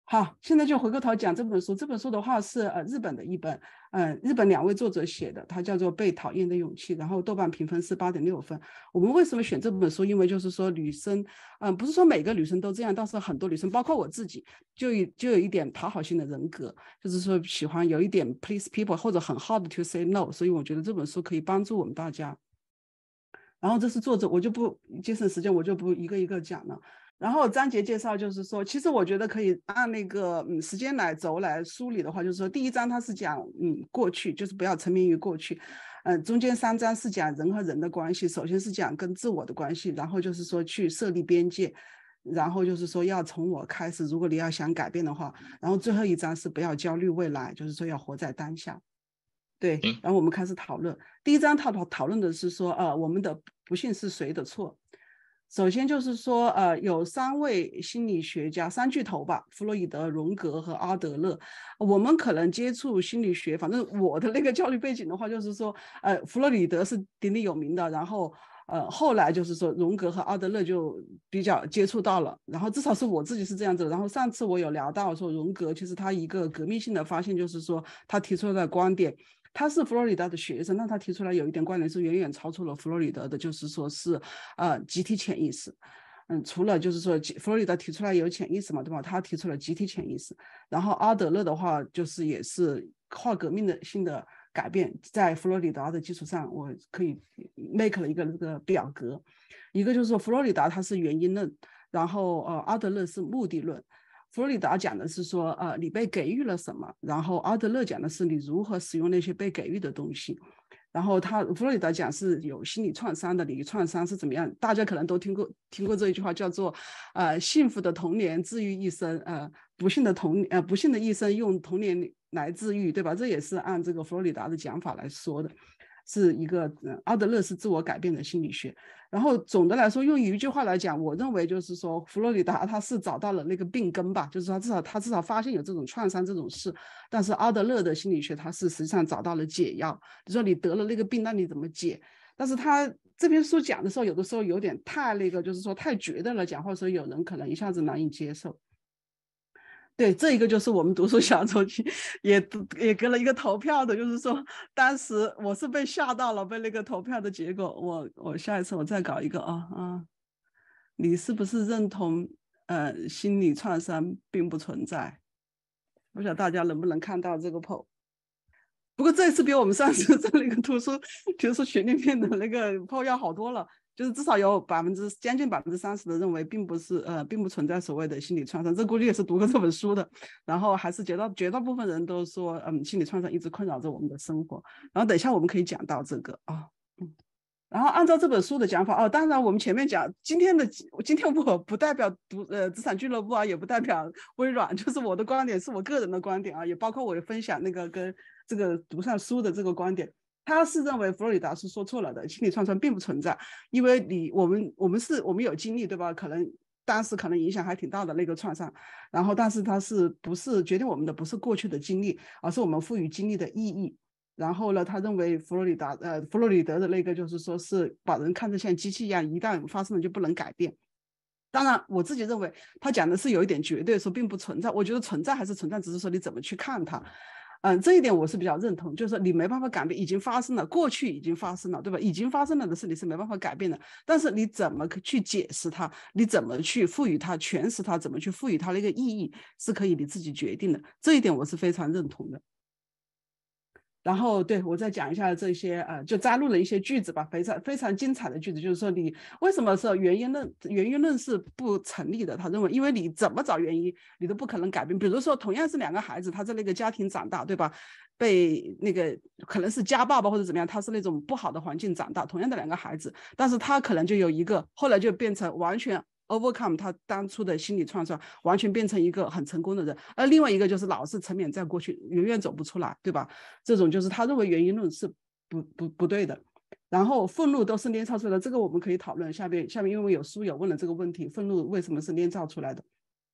好，现在就回过头讲这本书。这本书的话是日本的一本，日本2位作者写的，它叫做《被讨厌的勇气》，然后豆瓣评分是8.6分。我们为什么选这本书？因为就是说女生，不是说每个女生都这样，但是很多女生，包括我自己，就有一点讨好性的人格，就是说喜欢有一点 please people 或者很 hard to say no，所以我觉得这本书可以帮助我们大家。然后这是作者，我就不节省时间，我就不一个一个讲了。然后章节介绍就是说，其实我觉得可以按那个时间轴来梳理的话，就是说第1章它是讲过去，就是不要沉迷于过去。中间3章是讲人和人的关系，首先是讲跟自我的关系，然后就是说去设立边界，然后就是说要从我开始，如果你要想改变的话，然后最后1章是不要焦虑未来，就是说要活在当下。对，然后我们开始讨论。第1章讨论的是说，我们的不幸是谁的错？首先就是说，有3位心理学家，3巨头吧，弗洛伊德、荣格和阿德勒。我们可能接触心理学，反正我的那个教育背景的话，就是说，弗洛伊德是鼎鼎有名的，然后后来就是说荣格和阿德勒就比较接触到了，然后至少是我自己是这样子的。然后上次我有聊到说，荣格其实他一个革命性的发现就是说，他提出的观点。他是佛罗里达的学生，但他提出来有一点观点是远远超出了佛罗里达的，就是说是集体潜意识。除了就是说佛罗里达提出来有潜意识嘛，对吧？他提出了集体潜意识。然后阿德勒的话，就是也是跨革命的性的改变，在佛罗里达的基础上，我可以 make 了一个这个表格。一个就是说佛罗里达他是原因论，然后阿德勒是目的论。弗洛里达讲的是说，你被给予了什么，然后阿德勒讲的是你如何使用那些被给予的东西。然后弗洛里达讲是有心理创伤的，你创伤是怎么样？大家可能都听过这一句话，叫做幸福的童年治愈一生，不幸的一生用童年来治愈，对吧？这也是按这个弗洛里达的讲法来说的。是一个阿德勒是自我改变的心理学。然后总的来说，用一句话来讲，我认为就是说，弗洛里达他是找到了那个病根吧，就是他至少发现有这种创伤这种事。但是阿德勒的心理学，他是实际上找到了解药。比如说你得了那个病，那你怎么解？但是他这篇书讲的时候，有的时候有点太那个，就是说太绝对了讲，或者说有人可能一下子难以接受。对，这一个就是我们读书小周期也给了一个投票的，就是说当时我是被吓到了，被那个投票的结果，我下一次我再搞一个你是不是认同心理创伤并不存在？不晓得大家能不能看到这个 poll。不过这一次比我们上次在那个读书群里面的那个 poll 要好多了。就是至少有将近30%的认为并不存在所谓的心理创伤，这估计也是读过这本书的。然后还是绝大部分人都说，心理创伤一直困扰着我们的生活。然后等一下我们可以讲到这个然后按照这本书的讲法当然我们前面讲今天我不代表资产俱乐部也不代表微软，就是我的观点是我个人的观点也包括我分享那个跟这个读上书的这个观点。他是认为佛罗里达是说错了的，心理创伤并不存在，因为我们有经历，对吧？可能当时可能影响还挺大的那个创伤，然后但是它不是决定我们的不是过去的经历，而是我们赋予经历的意义。然后呢，他认为弗洛里德的那个就是说是把人看得像机器一样，一旦发生了就不能改变。当然我自己认为他讲的是有一点绝对，说并不存在。我觉得存在还是存在，只是说你怎么去看它。这一点我是比较认同，就是说你没办法改变，已经发生了，过去已经发生了，对吧？已经发生了的事你是没办法改变的，但是你怎么去解释它，你怎么去赋予它、诠释它，怎么去赋予它的一个意义，是可以你自己决定的。这一点我是非常认同的。然后对我再讲一下这些就摘录了一些句子吧，非常精彩的句子，就是说你为什么说原因论是不成立的？他认为，因为你怎么找原因，你都不可能改变。比如说，同样是2个孩子，他在那个家庭长大，对吧？被那个可能是家暴吧，或者怎么样，他是那种不好的环境长大，同样的2个孩子，但是他可能就有一个后来就变成完全overcome 他当初的心理创伤，完全变成一个很成功的人，而另外一个就是老是沉湎在过去，永远走不出来，对吧？这种就是他认为原因论是不对的。然后愤怒都是捏造出来的，这个我们可以讨论。下面因为有书友问了这个问题，愤怒为什么是捏造出来的？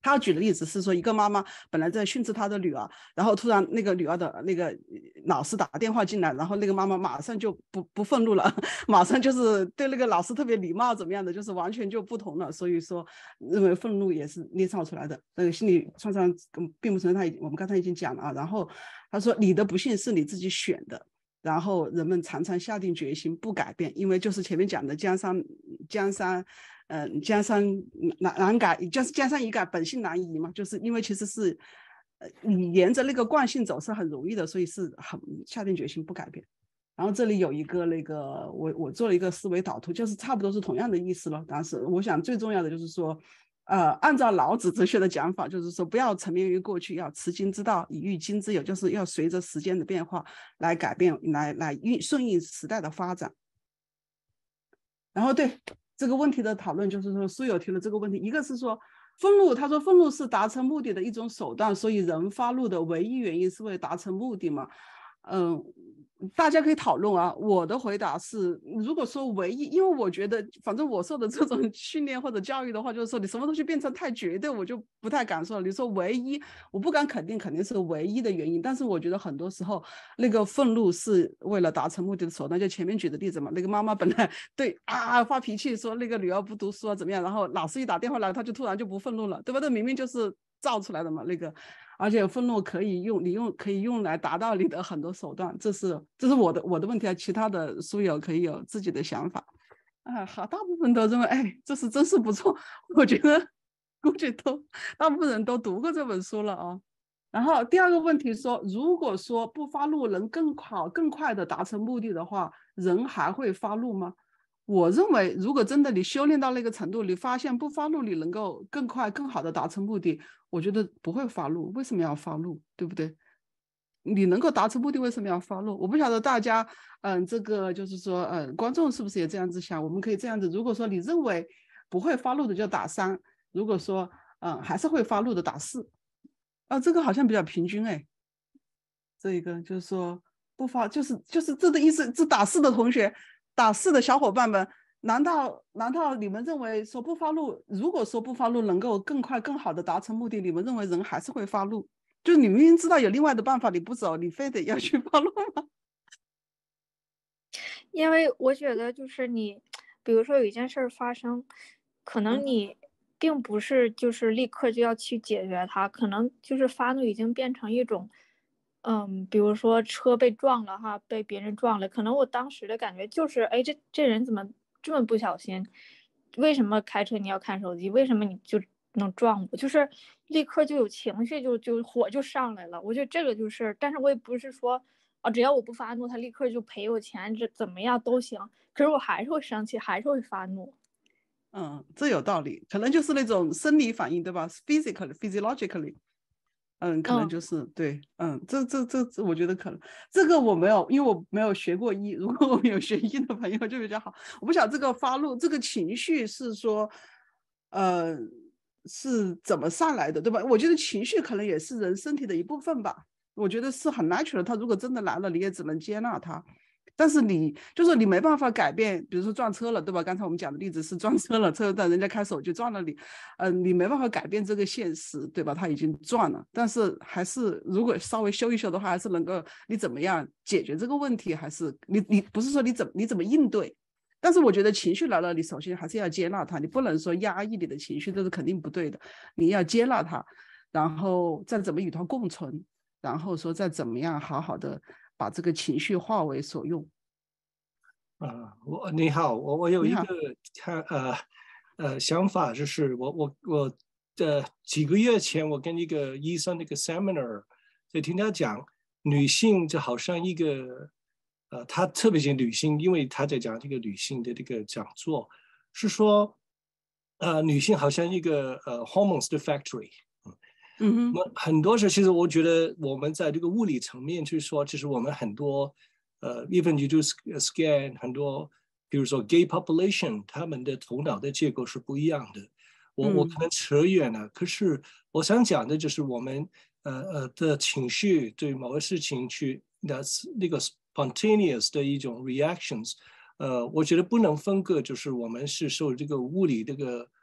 他举的例子是说，一个妈妈本来在训斥她的女儿，然后突然那个女儿的那个老师打电话进来，然后那个妈妈马上就不愤怒了，马上就是对那个老师特别礼貌，怎么样的，就是完全就不同了。所以说，认为愤怒也是捏造出来的，那个心理创伤并不存在。我们刚才已经讲了啊。然后他说，你的不幸是你自己选的。然后人们常常下定决心不改变，因为就是前面讲的江山难改，就是江山易改，本性难移嘛。就是因为其实是，你沿着那个惯性走是很容易的，所以是很下定决心不改变。然后这里有一个那个，我做了一个思维导图，就是差不多是同样的意思了。但是我想最重要的就是说，按照老子哲学的讲法，就是说不要沉湎于过去，要持今之道以御今之有，就是要随着时间的变化来改变，来顺应时代的发展。然后对这个问题的讨论，就是说书友提了这个问题，一个是说愤怒，他说愤怒是达成目的的一种手段，所以人发怒的唯一原因是为了达成目的嘛。大家可以讨论啊。我的回答是，如果说唯一，因为我觉得反正我受的这种训练或者教育的话，就是说你什么东西变成太绝对，我就不太敢说了。你说唯一，我不敢肯定肯定是唯一的原因，但是我觉得很多时候那个愤怒是为了达成目的的手段。就前面举的例子嘛，那个妈妈本来对发脾气说那个女儿不读书啊怎么样，然后老师一打电话来，她就突然就不愤怒了，对吧？这明明就是造出来的嘛，那个。而且愤怒可以用来达到你的很多手段，这是我的问题啊。其他的书友可以有自己的想法啊。好，大部分都认为，哎，这是真是不错。我觉得估计大部分人都读过这本书了啊。然后第二个问题说，如果说不发怒能更好更快的达成目的的话，人还会发怒吗？我认为，如果真的你修炼到那个程度，你发现不发怒你能够更快更好的达成目的，我觉得不会发怒。为什么要发怒？对不对？你能够达成目的，为什么要发怒？我不晓得大家，这个就是说，观众是不是也这样子想？我们可以这样子，如果说你认为不会发怒的就打3，如果说，还是会发怒的打4。这个好像比较平均哎。这一个就是说不发，就是这的意思。这打4的同学，打4的小伙伴们，难道你们认为说不发怒，如果说不发怒能够更快更好的达成目的，你们认为人还是会发怒？就是你明明知道有另外的办法，你不走，你非得要去发怒吗？ 因为我觉得就是你，比如说有一件事发生，可能你并不是就是立刻就要去解决它，可能就是发怒已经变成一种，比如说车被撞了哈，被别人撞了，可能我当时的感觉就是，哎，这人怎么这么不小心？为什么开车你要看手机？为什么你就能撞我？就是立刻就有情绪，就火就上来了。我觉得这个就是，但是我也不是说。只要我不发怒，他立刻就赔我钱，这怎么样都行。可是我还是会生气，还是会发怒。 这有道理，可能就是那种生理反应，对吧？physiologically，可能就是对。这，我觉得可能这个我没有，因为我没有学过医。如果我们有学医的朋友就比较好。我不晓得这个发怒这个情绪是说，是怎么上来的，对吧？我觉得情绪可能也是人身体的一部分吧。我觉得是很 natural， 他如果真的来了，你也只能接纳他。但是你就是你没办法改变，比如说撞车了，对吧？刚才我们讲的例子是撞车了，车但人家开手就撞了你，你没办法改变这个现实，对吧？他已经撞了，但是还是如果稍微修一修的话，还是能够你怎么样解决这个问题，还是你不是说你怎么应对。但是我觉得情绪来了，你首先还是要接纳它，你不能说压抑你的情绪，这是肯定不对的。你要接纳它，然后再怎么与它共存。然后说再怎么样好好的把这个情绪化为所用。 你好，我有一个想法，就是我几个月前我跟一个医生那个 seminar， 就听他讲女性就好像一个他特别是女性，因为他在讲这个女性的这个讲座，是说女性好像一个hormones 的 factory。很多时候，其实我觉得我们在这个物理层面去说，其实我们很多even you do scan 很多，比如说 gay population， 他们的头脑的结构是不一样的。我可能扯远了，可是我想讲的就是我们的情绪对某个事情去那个 spontaneous 的一种 reactions，我觉得不能分割，就是我们是受这个物理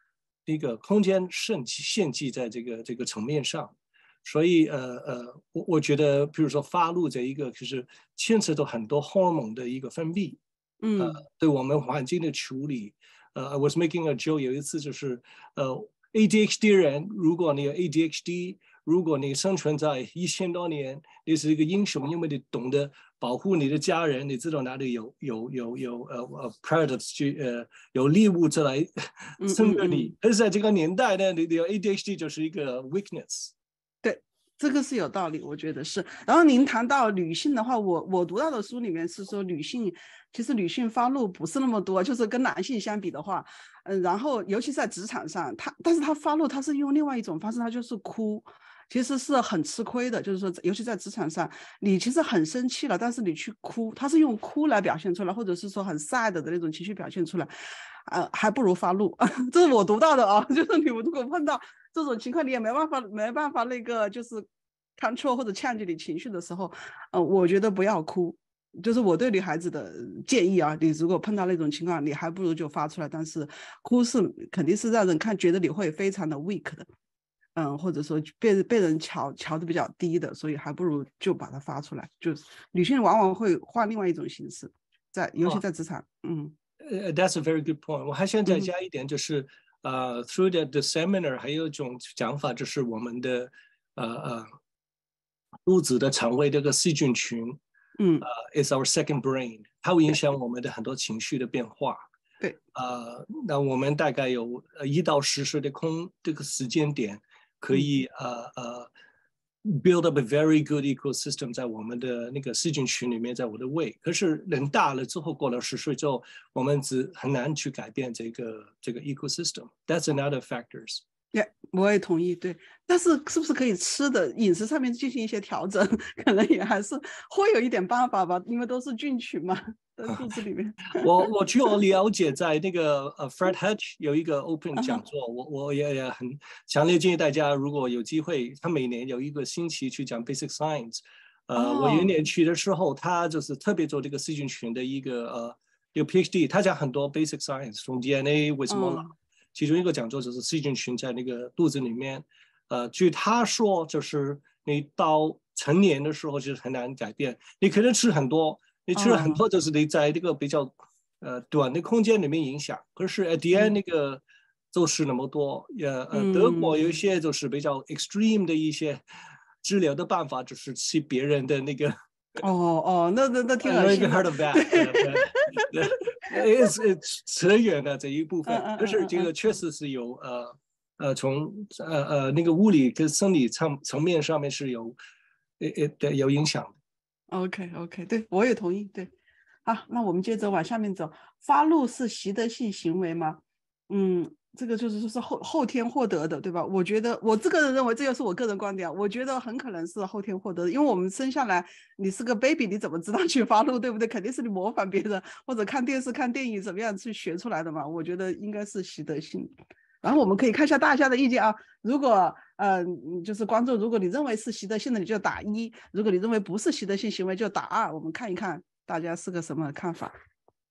一个空间献祭在这个层面上。所以我觉得，比如说发怒这一个，就是牵扯到很多荷尔蒙的一个分泌，对我们环境的处理。I was making a joke， 有一次就是ADHD 人，如果你有 ADHD， 如果你生存在1000多年，你是一个英雄，因为你懂得保护你的家人，你知道哪里有predators 去有猎物来针对你。但是在这个年代呢，你的 ADHD 就是一个 weakness。 对，这个是有道理，我觉得是。然后您谈到女性的话，我读到的书里面是说其实女性发怒不是那么多，就是跟男性相比的话，然后尤其在职场上，但是她发怒，她是用另外一种方式，她就是哭。其实是很吃亏的，就是说，尤其在职场上，你其实很生气了，但是你去哭，他是用哭来表现出来，或者是说很 sad 的那种情绪表现出来，还不如发怒。这是我读到的啊，就是你们如果碰到这种情况，你也没办法那个就是 control 或者change你情绪的时候，我觉得不要哭。就是我对女孩子的建议啊，你如果碰到那种情况，你还不如就发出来，但是哭是肯定是让人觉得你会非常的 weak 的。或者说被人瞧的比较低的，所以还不如就把它发出来。就是女性往往会换另外一种形式，尤其在职场。 That's a very good point。我还想再加一点，就是through the seminar 还有一种讲法，就是我们的肚子的肠胃这个细菌群，is our second brain， 它会影响我们的很多情绪的变化。 对， 那我们大概有1到10岁的这个时间点。可以build up a very good ecosystem 在我们的那个细菌群里面，在我的胃。可是人大了之后，过了10岁之后，我们很难去改变这个 ecosystem。That's another factors。 我也同意，对。但是是不是可以吃的饮食上面进行一些调整，可能也还是会有一点办法吧，因为都是菌群嘛，在肚子里面。 我据我了解，在那个Fred Hutch 有一个 open 讲座，我也很强烈建议大家，如果有机会，他每年有一个星期去讲 basic science。我有一年去的时候，他就是特别做这个细菌群的一个PhD， 他讲很多 basic science， 从 DNA 为什么来。其中一个讲座就是细菌群在那个肚子里面，据他说，就是你到成年的时候就是很难改变，你可能吃很多，就是你在这个比较短的空间里面影响，可是 at the end 那个就是那么多，德国有一些就是比较 extreme 的一些治疗的办法，就是吃别人的那个。 那挺恶心的。 heard of that？ 扯远了这一部分，但是这个确实是有从那个物理跟生理层面上面是有影响的。 OK， 对，我也同意。对，好，那我们接着往下面走。发怒是习得性行为吗？这个就是说是后天获得的，对吧？我觉得我这个人认为，这又是我个人观点，我觉得很可能是后天获得的，因为我们生下来，你是个 baby， 你怎么知道去发怒，对不对？肯定是你模仿别人或者看电视、看电影怎么样去学出来的嘛。我觉得应该是习得性。然后我们可以看一下大家的意见啊。如果就是观众，如果你认为是习得性的，你就打1；如果你认为不是习得性行为，就打2。我们看一看大家是个什么看法。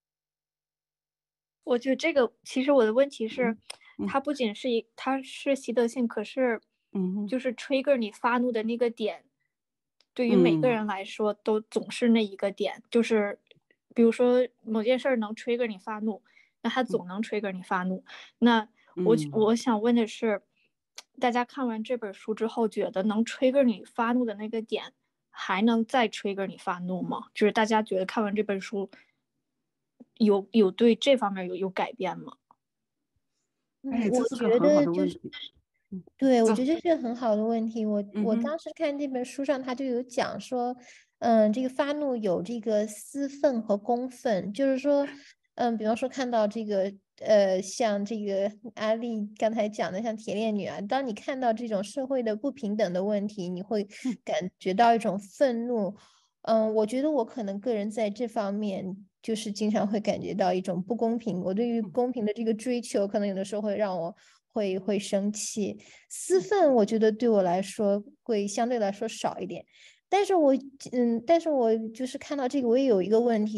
我觉得这个其实我的问题是，它不仅是它是习得性，可是就是 trigger 你发怒的那个点，对于每个人来说都总是那一个点，就是比如说某件事能 trigger 你发怒，那它总能 trigger 你发怒。那我想问的是，大家看完这本书之后，觉得能 trigger 你发怒的那个点，还能再 trigger 你发怒吗？就是大家觉得看完这本书有对这方面有改变吗？ 这是个很好的问题。 对，我觉得这是很好的问题。我当时看这本书上，他就有讲说，这个发怒有这个私愤和公愤，就是说，比方说看到这个，像这个阿丽刚才讲的，像铁链女啊，当你看到这种社会的不平等的问题，你会感觉到一种愤怒。我觉得我可能个人在这方面就是经常会感觉到一种不公平，我对于公平的这个追求可能有的时候会让我会生气。私愤我觉得对我来说会相对来说少一点，但是我就是看到这个我也有一个问题，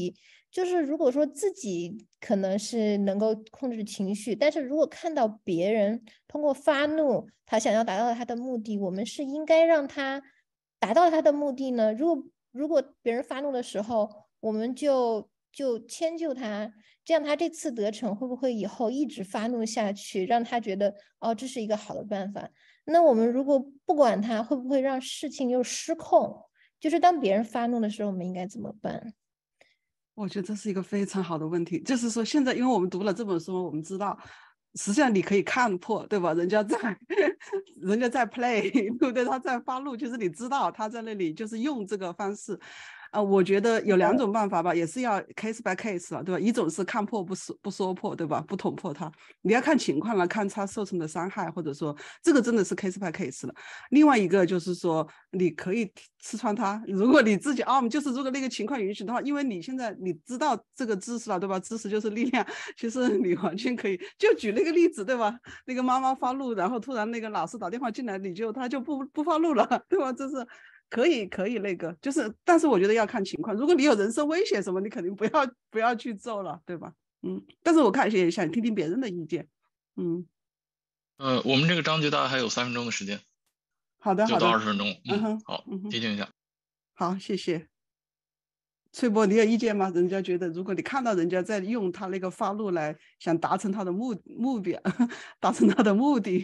就是如果说自己可能是能够控制情绪，但是如果看到别人通过发怒，他想要达到他的目的，我们是应该让他达到他的目的呢？如果别人发怒的时候，我们就迁就他，这样他这次得逞，会不会以后一直发怒下去，让他觉得哦，这是一个好的办法？那我们如果不管他，会不会让事情又失控？就是当别人发怒的时候，我们应该怎么办？ 我觉得这是一个非常好的问题，就是说现在因为我们读了这本书，我们知道实际上你可以看破，对吧？人家在play， 对不对？他在发怒，就是你知道他在那里就是用这个方式。我觉得有2种办法吧，也是要 case by case 了，对吧？一种是看破不说破，对吧？不捅破他，你要看情况了，看他受成的伤害，或者说这个真的是 case by case 了。另外一个就是说，你可以刺穿他，如果你自己就是如果那个情况允许的话，因为你现在你知道这个知识了，对吧？知识就是力量，其实你完全可以，就举那个例子，对吧？那个妈妈发怒，然后突然那个老师打电话进来，他就不发怒了，对吧？这是。可以那个就是，但是我觉得要看情况。如果你有人身危险什么，你肯定不要去揍了，对吧？但是我看也想听听别人的意见。 我们这个章节大概还有3分钟的时间。 好的， 就到20分钟。 好， 提醒一下。 好，谢谢。翠波，你有意见吗？人家觉得，如果你看到人家在用他那个发怒来想达成他的目标，达成他的目的。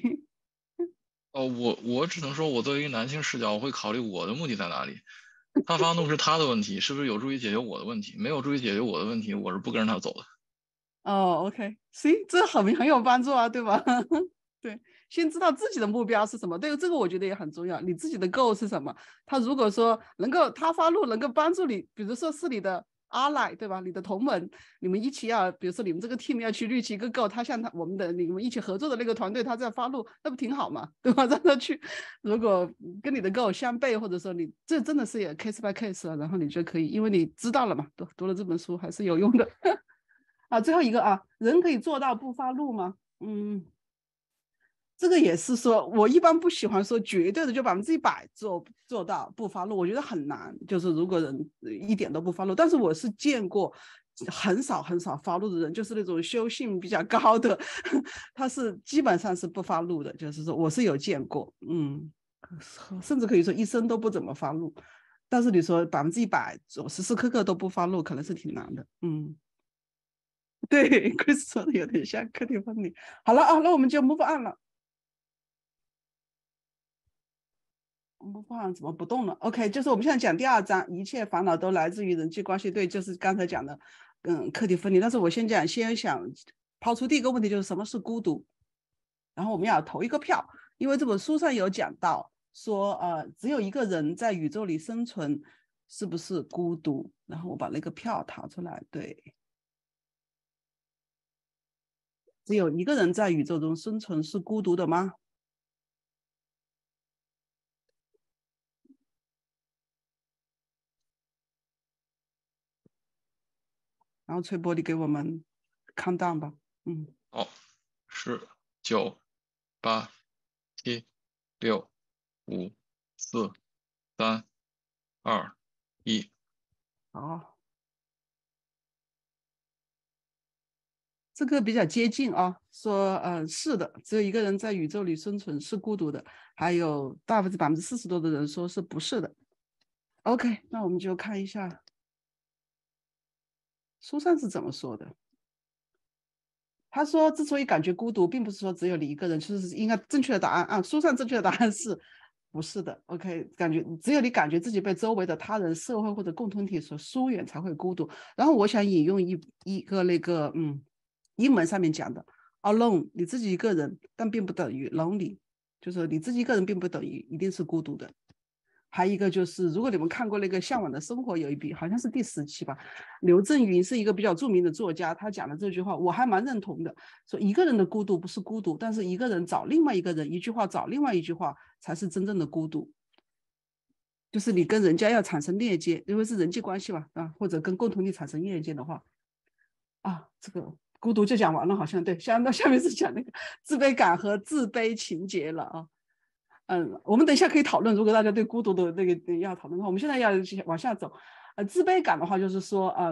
我只能说，我作为一个男性视角，我会考虑我的目的在哪里。他发怒是他的问题，是不是有助于解决我的问题？没有助于解决我的问题，我是不跟着他走的。 OK， 行，这很有帮助啊，对吧？对，先知道自己的目标是什么，对，这个我觉得也很重要。你自己的 goal 是什么？他如果说他发怒能够帮助你，比如说是你的ally，对吧？你的同盟，你们一起比如说你们这个 team 要去立起一个 goal，他像你们一起合作的那个团队，他在发怒，那不挺好吗？对吧？让他去，如果跟你的 goal 相悖，或者说你这真的是也 case by case 了，然后你就可以，因为你知道了嘛，读了这本书还是有用的。最后一个人可以做到不发怒吗？这个也是说，我一般不喜欢说绝对的就100%做到不发怒，我觉得很难。就是如果人一点都不发怒，但是我是见过很少发怒的人，就是那种修性比较高的，他是基本上是不发怒的。就是说我是有见过，甚至可以说一生都不怎么发怒。但是你说100%时时刻刻都不发怒，可能是挺难的。对，Chris 说的有点像课题分离。好了那我们就 move on 了。move on 怎么不动了 ？OK， 就是我们现在讲第2章，一切烦恼都来自于人际关系。对，就是刚才讲的，课题分离。但是我先想抛出第一个问题，就是什么是孤独？然后我们要投一个票，因为这本书上有讲到说，只有一个人在宇宙里生存，是不是孤独？然后我把那个票掏出来，对。只有一个人在宇宙中生存是孤独的吗？然后崔波，你给我们 count down 吧。 好，10、9、8、7、6、5、4、3、2、1。 好。这个比较接近说是的，只有一个人在宇宙里生存是孤独的，还有40%多的人说是不是的。OK， 那我们就看一下书上是怎么说的。他说，之所以感觉孤独，并不是说只有你一个人，其实应该正确的答案书上正确的答案是不是的。OK， 只有你感觉自己被周围的他人、社会或者共同体所疏远，才会孤独。然后我想引用一个那个英文上面讲的 alone， 你自己一个人，但并不等于 lonely， 就是你自己一个人并不等于一定是孤独的。还有一个就是，如果你们看过那个《向往的生活》，有一笔好像是第10期吧，刘震云是一个比较著名的作家，他讲的这句话我还蛮认同的，说一个人的孤独不是孤独，但是一个人找另外一个人，一句话找另外一句话才是真正的孤独。就是你跟人家要产生链接，因为是人际关系嘛，或者跟共同体产生链接的话，这个孤独就讲完了，好像对。下面是讲那个自卑感和自卑情节了我们等一下可以讨论，如果大家对孤独的那个要讨论的话，我们现在要往下走。自卑感的话，就是说，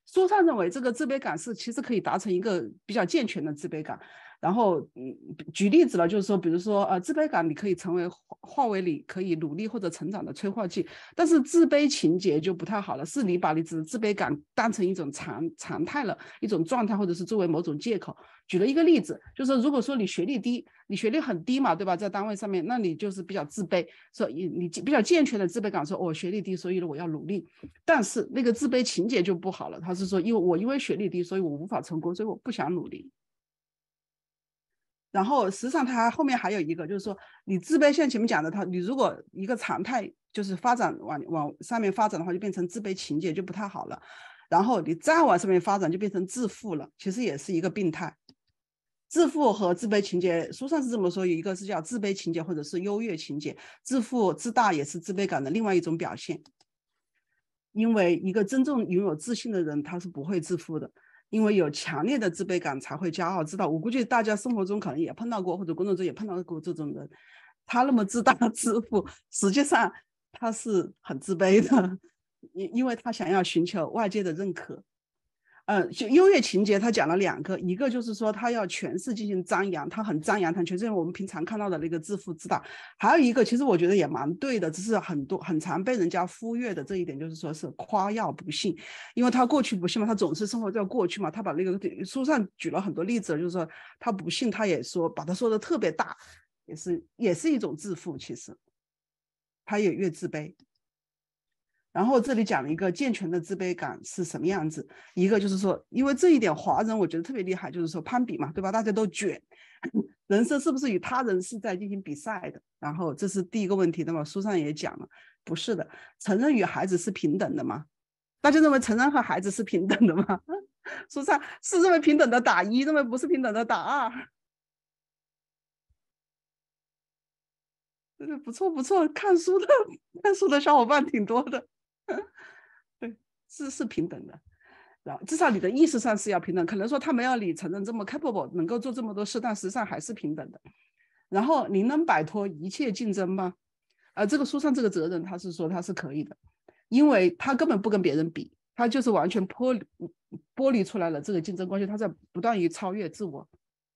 书上认为这个自卑感是其实可以达成一个比较健全的自卑感。然后举例子了，就是说比如说自卑感你可以成为化为你可以努力或者成长的催化剂，但是自卑情节就不太好了，是你把你自卑感当成一种常态了，一种状态，或者是作为某种借口。举了一个例子，就是如果说你学历低，你学历很低嘛，对吧，在单位上面，那你就是比较自卑，所以你比较健全的自卑感说我学历低，所以我要努力。但是那个自卑情节就不好了，他是说因为学历低，所以我无法成功，所以我不想努力。然后实际上它后面还有一个，就是说你自卑，像前面讲的，你如果一个常态就是发展往上面发展的话，就变成自卑情节就不太好了。然后你再往上面发展就变成自负了，其实也是一个病态。自负和自卑情节，书上是这么说，有一个是叫自卑情节或者是优越情节，自负自大也是自卑感的另外一种表现。因为一个真正拥有自信的人，他是不会自负的。因为有强烈的自卑感才会骄傲自大，我估计大家生活中可能也碰到过，或者工作中也碰到过这种人，他那么自大自负，实际上他是很自卑的，因为他想要寻求外界的认可。就优越情节他讲了2个，一个就是说他要权势进行张扬，他很张扬，他全是我们平常看到的那个自负自大。还有一个其实我觉得也蛮对的，只是很常被人家忽略的这一点，就是说是夸耀不幸。因为他过去不幸嘛，他总是生活在过去嘛，他把那个书上举了很多例子，就是说他不幸，他也说把他说的特别大，也是一种自负，其实他也越自卑。然后这里讲了一个健全的自卑感是什么样子，一个就是说，因为这一点华人我觉得特别厉害，就是说攀比嘛，对吧？大家都卷，人生是不是与他人是在进行比赛的？然后这是第一个问题，那么书上也讲了，不是的，成人与孩子是平等的吗？大家认为成人和孩子是平等的吗？书上是认为平等的打1，认为不是平等的打2。不错不错，看书的小伙伴挺多的。对，是平等的，然后至少你的意识上是要平等。可能说他没有你承认这么 capable， 能够做这么多事，但实际上还是平等的。然后您能摆脱一切竞争吗？这个书上这个责任他是说他是可以的，因为他根本不跟别人比，他就是完全剥离出来了这个竞争关系，他在不断于超越自我。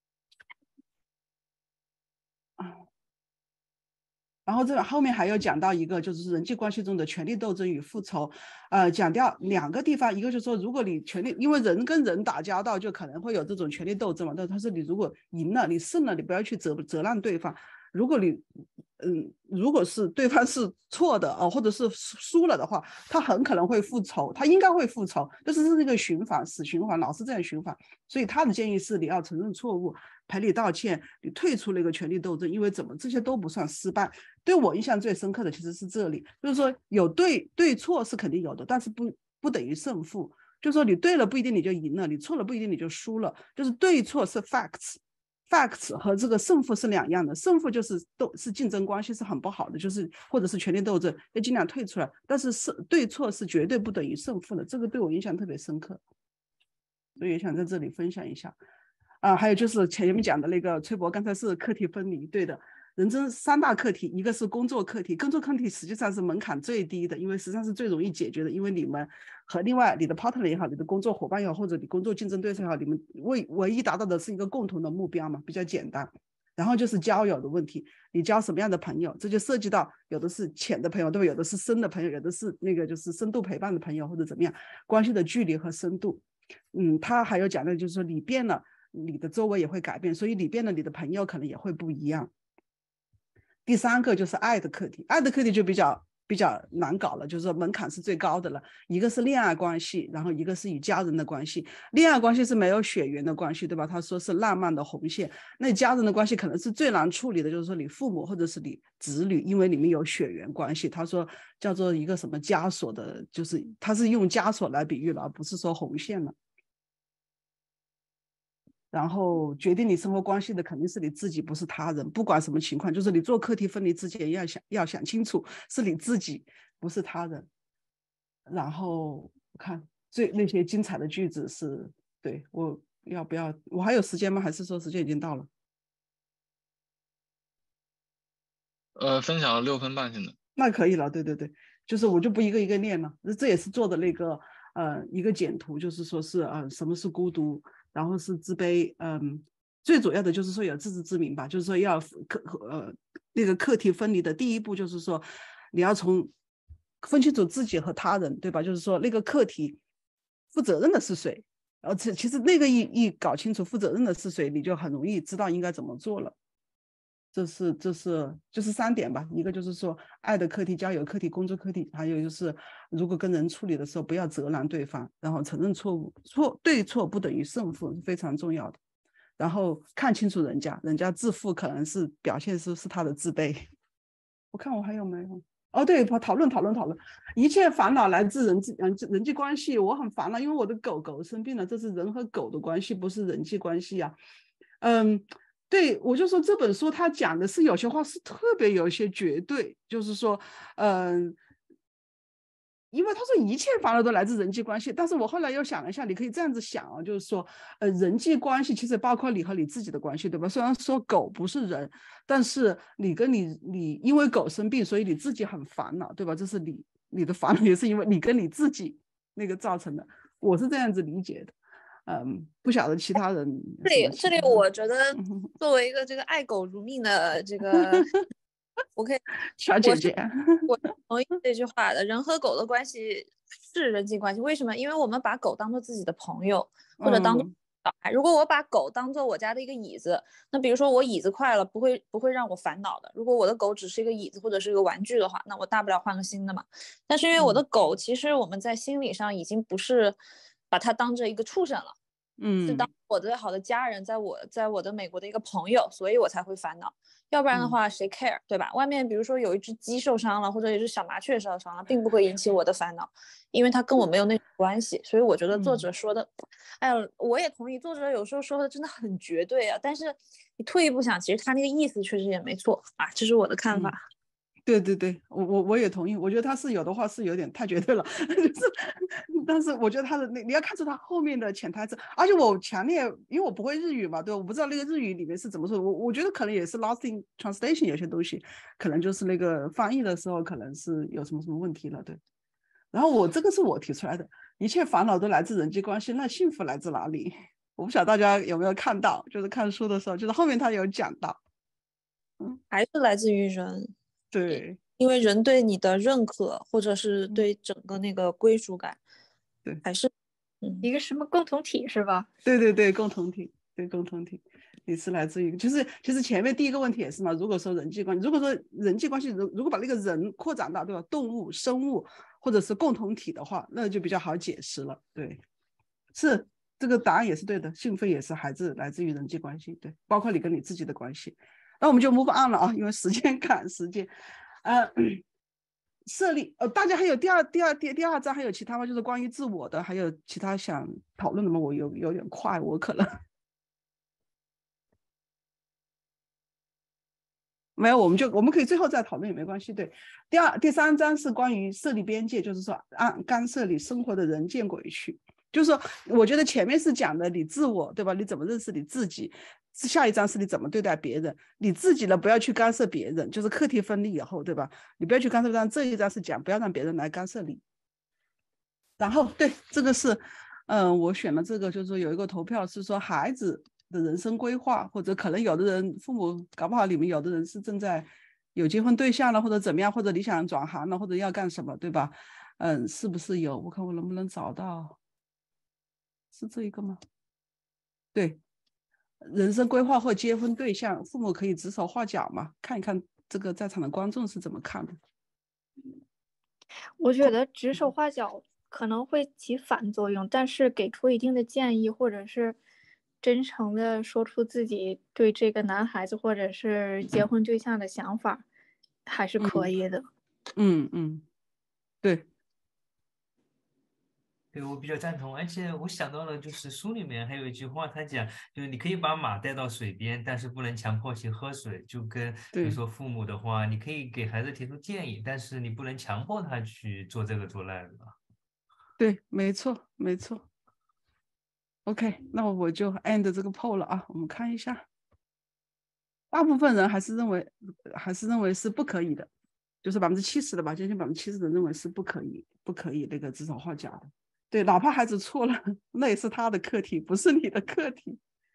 然后这后面还有讲到一个，就是人际关系中的权力斗争与复仇，讲掉2个地方，一个就是说，如果你权力，因为人跟人打交道，就可能会有这种权力斗争嘛。但他说你如果赢了，你胜了，你不要去责难对方。如果是对方是错的或者是输了的话，他很可能会复仇，他应该会复仇，就是一个循环，死循环，老是这样循环。所以他的建议是你要承认错误，赔礼道歉，你退出那个权力斗争，因为这些都不算失败。对我印象最深刻的其实是这里，就是说有对错是肯定有的，但是不等于胜负。就是说你对了不一定你就赢了，你错了不一定你就输了，就是对错是 facts 和这个胜负是2样的。胜负就是是竞争关系是很不好的，就是或者是权力斗争要尽量退出来，但是对错是绝对不等于胜负的，这个对我印象特别深刻，所以也想在这里分享一下。还有就是前面讲的那个崔博刚才是课题分离，对的，人生3大课题，一个是工作课题，工作课题实际上是门槛最低的，因为实际上是最容易解决的，因为你们和另外你的 partner 也好，你的工作伙伴也好，或者你工作竞争对手也好，你们唯一达到的是一个共同的目标嘛，比较简单。然后就是交友的问题，你交什么样的朋友，这就涉及到有的是浅的朋友，对吧？有的是深的朋友，有的是那个就是深度陪伴的朋友，或者怎么样，关系的距离和深度。他还有讲的就是说你变了，你的周围也会改变，所以你变了，你的朋友可能也会不一样。第3个就是爱的课题，爱的课题就比较难搞了，就是说门槛是最高的了。一个是恋爱关系，然后一个是与家人的关系。恋爱关系是没有血缘的关系，对吧？他说是浪漫的红线。那家人的关系可能是最难处理的，就是说你父母或者是你子女，因为你们有血缘关系。他说叫做一个什么枷锁的，就是他是用枷锁来比喻了，而不是说红线了。然后决定你生活关系的肯定是你自己，不是他人。不管什么情况，就是你做课题分离之前要想清楚，是你自己，不是他人。然后看那些精彩的句子是，对，我要不要？我还有时间吗？还是说时间已经到了？ 分享了6分半现在。 那可以了，对对对，就是我就不一个一个念了，这也是做的那个一个简图，就是说是什么是孤独，然后是自卑，最主要的就是说有自知之明吧，就是说要那个课题分离的第一步就是说你要分清楚自己和他人，对吧？就是说那个课题负责任的是谁，其实那个一搞清楚负责任的是谁，你就很容易知道应该怎么做了。就是3点吧，一个就是说爱的课题、交友课题、工作课题，还有就是如果跟人处理的时候不要责难对方，然后承认错误，对错不等于胜负是非常重要的。然后看清楚人家自负可能是表现是他的自卑。我看我还有没有？哦，对，讨论，一切烦恼来自人际关系。我很烦恼，因为我的狗生病了，这是人和狗的关系，不是人际关系啊。对，我就说这本书他讲的是有些话是特别有一些绝对，就是说，因为他说一切烦恼都来自人际关系，但是我后来又想了一下，你可以这样子想啊，就是说，人际关系其实包括你和你自己的关系，对吧？虽然说狗不是人，但是你因为狗生病，所以你自己很烦恼，对吧？这是你的烦恼也是因为你跟你自己那个造成的，我是这样子理解的。不晓得其他人。 这里我觉得作为一个这个爱狗如命的这个我可以小姐姐， 我同意这句话的。人和狗的关系是人际关系，为什么？因为我们把狗当做自己的朋友，或者当做小孩。如果我把狗当做我家的一个椅子，那比如说我椅子坏了，不会让我烦恼的。如果我的狗只是一个椅子或者是一个玩具的话，那我大不了换个新的嘛。但是因为我的狗，其实我们在心理上已经不是把它当着一个畜生了。是当我最好的家人，在我的美国的一个朋友，所以我才会烦恼。要不然的话，谁 care，对吧？外面比如说有一只鸡受伤了，或者有一只小麻雀受伤了，并不会引起我的烦恼，因为它跟我没有那种关系。所以我觉得作者说的，哎呀，我也同意，作者有时候说的真的很绝对啊。但是你退一步想，其实他那个意思确实也没错啊，这是我的看法。 对，我也同意。我觉得他是有的话是有点太绝对了，但是我觉得他的你要看出他后面的潜台词。而且我强烈，因为我不会日语嘛，对吧？我不知道那个日语里面是怎么说的。我觉得可能也是 lost in translation， 有些东西可能就是那个翻译的时候可能是有什么问题了，对。然后这个是我提出来的，一切烦恼都来自人际关系，那幸福来自哪里？我不晓得大家有没有看到，就是看书的时候，就是后面他有讲到， 还是来自于人。 对， 因为人对你的认可，或者是对整个那个归属感， 对， 还是一个什么共同体是吧？ 对，共同体，对，共同体也是来自于，其实前面第一个问题也是嘛。如果说人际关系，如果把那个人扩展到，对吧，动物、生物或者是共同体的话，那就比较好解释了。对，是这个答案也是对的，幸福也是来自于人际关系，对，包括你跟你自己的关系。那我们就 move on 了啊，因为时间赶时间。设立大家还有第二章还有其他吗？就是关于自我的，还有其他想讨论的吗？我有点快，我可能没有，我们可以最后再讨论也没关系。对，第三章是关于设立边界，就是说按干涉你生活的人见鬼去。就是说，我觉得前面是讲的你自我，对吧？你怎么认识你自己？下一章是你怎么对待别人，你自己呢不要去干涉别人，就是课题分离以后，对吧？你不要去干涉。但这一章是讲不要让别人来干涉你。然后对，这个是我选了这个，就是说有一个投票是说孩子的人生规划，或者可能有的人父母搞不好你们有的人是正在有结婚对象了，或者怎么样，或者你想转行了，或者要干什么，对吧？是不是有？我看我能不能找到，是这一个吗？对，人生规划或结婚对象，父母可以指手画脚嘛？看一看这个在场的观众是怎么看的。 我觉得指手画脚可能会起反作用，但是给出一定的建议，或者是真诚的说出自己对这个男孩子或者是结婚对象的想法，还是可以的。 对。 对，我比较赞同，而且我想到了，就是书里面还有一句话，他讲，就是你可以把马带到水边，但是不能强迫其喝水。就跟比如说父母的话，你可以给孩子提出建议，但是你不能强迫他去做这个做那个。 对，没错。OK， 那我就 end 这个 poll 了啊，我们看一下，大部分人还是认为是不可以的，就是70%的吧，将近70%的认为是不可以那个指手画脚的。 对，哪怕孩子错了，那也是他的课题，不是你的课题。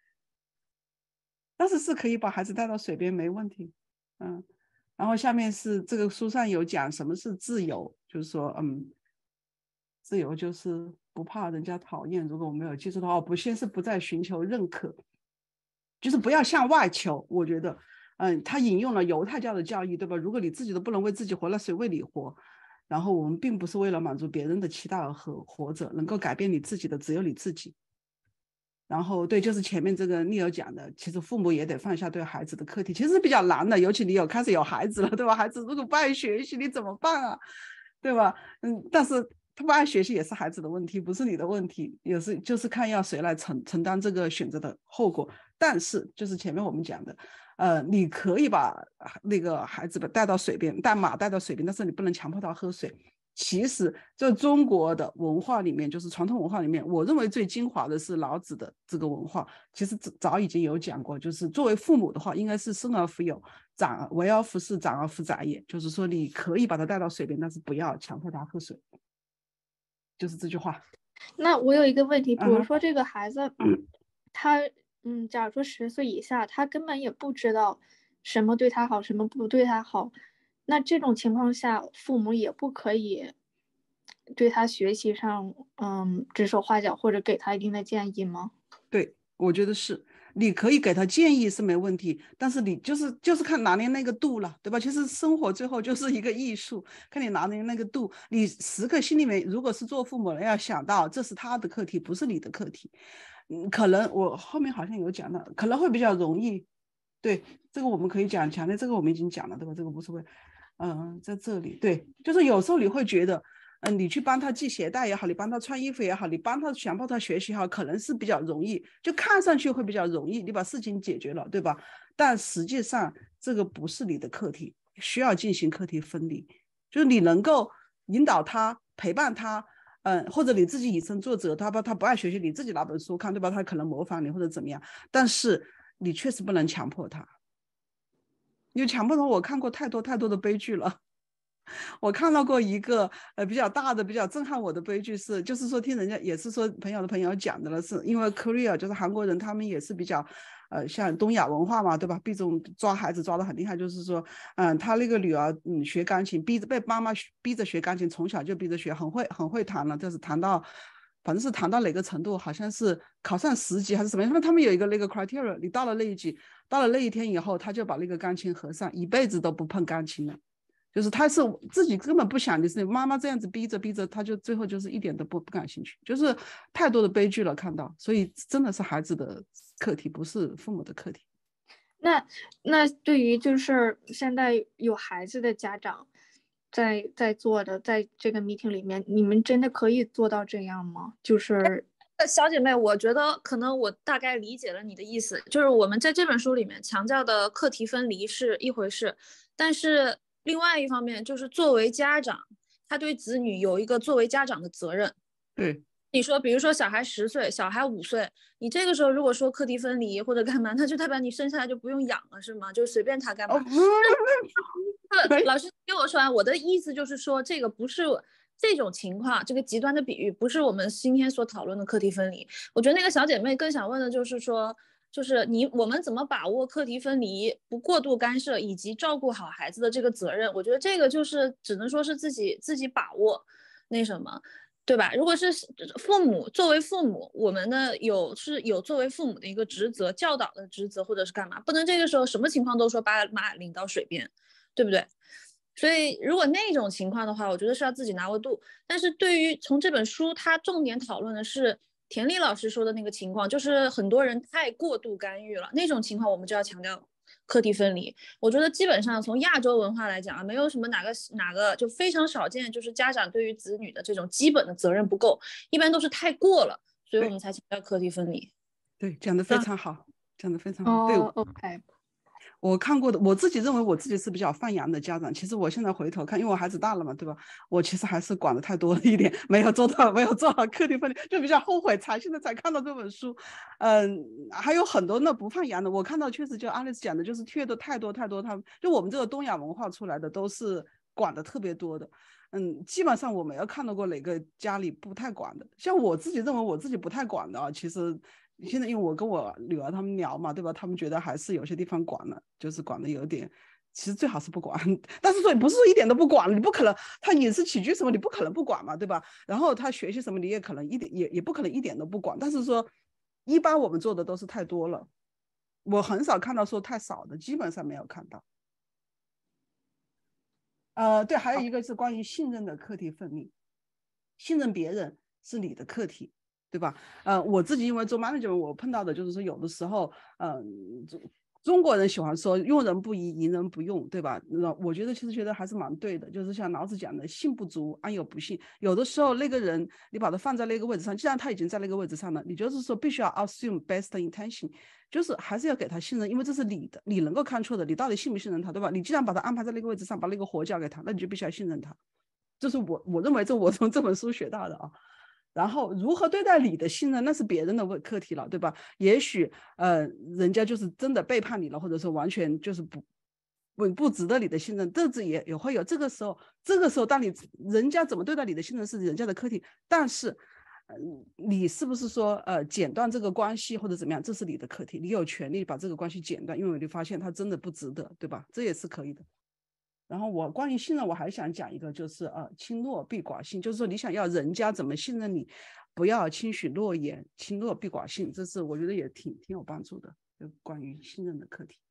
但是是可以把孩子带到水边，没问题。然后下面是这个书上有讲什么是自由，就是说，自由就是不怕人家讨厌。如果我没有记错的话，不先是不再寻求认可，就是不要向外求。我觉得，他引用了犹太教的教义，对吧？如果你自己都不能为自己活，那谁为你活？然后我们并不是为了满足别人的期待而活着，能够改变你自己的只有你自己。然后对，就是前面这个丽友讲的，其实父母也得放下对孩子的课题，其实是比较难的，尤其你开始有孩子了，对吧？孩子如果不爱学习，你怎么办啊？对吧？但是他不爱学习也是孩子的问题，不是你的问题，也是就是看要谁来承担这个选择的后果。但是就是前面我们讲的，你可以把那个孩子带到水边，带马带到水边，但是你不能强迫他喝水。其实在中国的文化里面，就是传统文化里面，我认为最精华的是老子的这个文化。其实早已经有讲过，就是作为父母的话，应该是生而复有，为而复始，长而复宰也。就是说，你可以把他带到水边，但是不要强迫他喝水。就是这句话。 那我有一个问题，比如说这个孩子，他假如说10岁以下，他根本也不知道什么对他好，什么不对他好。那这种情况下，父母也不可以对他学习上指手画脚，或者给他一定的建议吗？ 对，我觉得是，你可以给他建议是没问题，但是你就是看拿捏那个度了，对吧？其实生活最后就是一个艺术，看你拿捏那个度。你时刻心里面，如果是做父母的，要想到这是他的课题，不是你的课题。可能我后面好像有讲到，可能会比较容易。对，这个我们可以讲强烈，这个我们已经讲了，对吧？这个不是会。在这里，对，就是有时候你会觉得，你去帮他系鞋带也好，你帮他穿衣服也好，你帮他强迫他学习也好，可能是比较容易，就看上去会比较容易，你把事情解决了，对吧？但实际上这个不是你的课题，需要进行课题分离，就是你能够引导他，陪伴他，或者你自己以身作则，他不爱学习，你自己拿本书看，对吧？他可能模仿你或者怎么样，但是你确实不能强迫他。因为强迫症，我看过太多太多的悲剧了。我看到过一个比较大的、比较震撼我的悲剧是，就是说听人家也是说朋友的朋友讲的了，是因为 Korea 就是韩国人，他们也是比较像东亚文化嘛，对吧？毕总抓孩子抓得很厉害，就是说他那个女儿学钢琴，被妈妈逼着学钢琴，从小就逼着学，很会弹了，就是弹到。反正是弹到哪个程度，好像是考上10级还是什么样，他们有一个那个 criteria， 你到了那一级，到了那一天以后，他就把那个钢琴合上，一辈子都不碰钢琴了。就是他是自己根本不想，就是妈妈这样子逼着，他就最后就是一点都不感兴趣，就是太多的悲剧了看到，所以真的是孩子的课题，不是父母的课题。 那对于就是现在有孩子的家长。在做的，在这个 meeting 里面，你们真的可以做到这样吗？就是小姐妹，我觉得可能我大概理解了你的意思，就是我们在这本书里面强调的课题分离是一回事，但是另外一方面就是作为家长，他对子女有一个作为家长的责任。 对。 你说，比如说小孩10岁，小孩5岁，你这个时候如果说课题分离或者干嘛，那就代表你生下来就不用养了，是吗？就随便他干嘛？老师听我说完，我的意思就是说，这个不是这种情况，这个极端的比喻不是我们今天所讨论的课题分离。我觉得那个小姐妹更想问的就是说，就是我们怎么把握课题分离，不过度干涉，以及照顾好孩子的这个责任？我觉得这个就是只能说是自己把握那什么。对吧？如果是父母，作为父母，我们呢有作为父母的一个职责，教导的职责，或者是干嘛，不能这个时候什么情况都说把马领到水边，对不对？所以如果那种情况的话，我觉得是要自己拿握度。但是对于从这本书，它重点讨论的是田丽老师说的那个情况，就是很多人太过度干预了，那种情况我们就要强调课题分离。我觉得基本上从亚洲文化来讲啊，没有什么哪个就非常少见，就是家长对于子女的这种基本的责任不够，一般都是太过了，所以我们才强调课题分离。 对，讲得非常好，讲得非常好。对 ，OK。 我看过的，我自己认为我自己是比较放养的家长。其实我现在回头看，因为我孩子大了嘛，对吧？我其实还是管的太多了一点，没有做好课题分离，就比较后悔现在才看到这本书。还有很多那不放养的，我看到确实就Alice讲的，就是缺的太多。他们就我们这个东亚文化出来的都是管的特别多的。基本上我没有看到过哪个家里不太管的。像我自己认为我自己不太管的啊，其实现在因为我跟我女儿他们聊嘛，对吧？他们觉得还是有些地方管了，就是管的有点，其实最好是不管。但是说不是说一点都不管，你不可能，他饮食起居什么你不可能不管嘛，对吧？然后他学习什么你也可能也不可能一点都不管。但是说一般我们做的都是太多了，我很少看到说太少的，基本上没有看到。对，还有一个是关于信任的课题分离，信任别人是你的课题，对吧？我自己因为做 manager， 我碰到的就是说有的时候，中国人喜欢说用人不疑，疑人不用，对吧？我觉得还是蛮对的，就是像老子讲的，信不足安有不信。有的时候那个人你把他放在那个位置上，既然他已经在那个位置上了，你就是说必须要 assume best intention， 就是还是要给他信任，因为这是你的，你能够看出的，你到底信不信任他，对吧？你既然把他安排在那个位置上，把那个活交给他，那你就必须要信任他。这是我认为我从这本书学到的啊。然后如何对待你的信任，那是别人的课题了，对吧？也许人家就是真的背叛你了，或者说完全就是不值得你的信任，这也会有。这个时候当人家怎么对待你的信任是人家的课题，但是你是不是说剪断这个关系或者怎么样，这是你的课题，你有权利把这个关系剪断，因为你发现他真的不值得，对吧？这也是可以的。然后我关于信任我还想讲一个，就是轻诺必寡信，就是说你想要人家怎么信任你，不要轻许诺言，轻诺必寡信，这是我觉得也挺有帮助的，就关于信任的课题。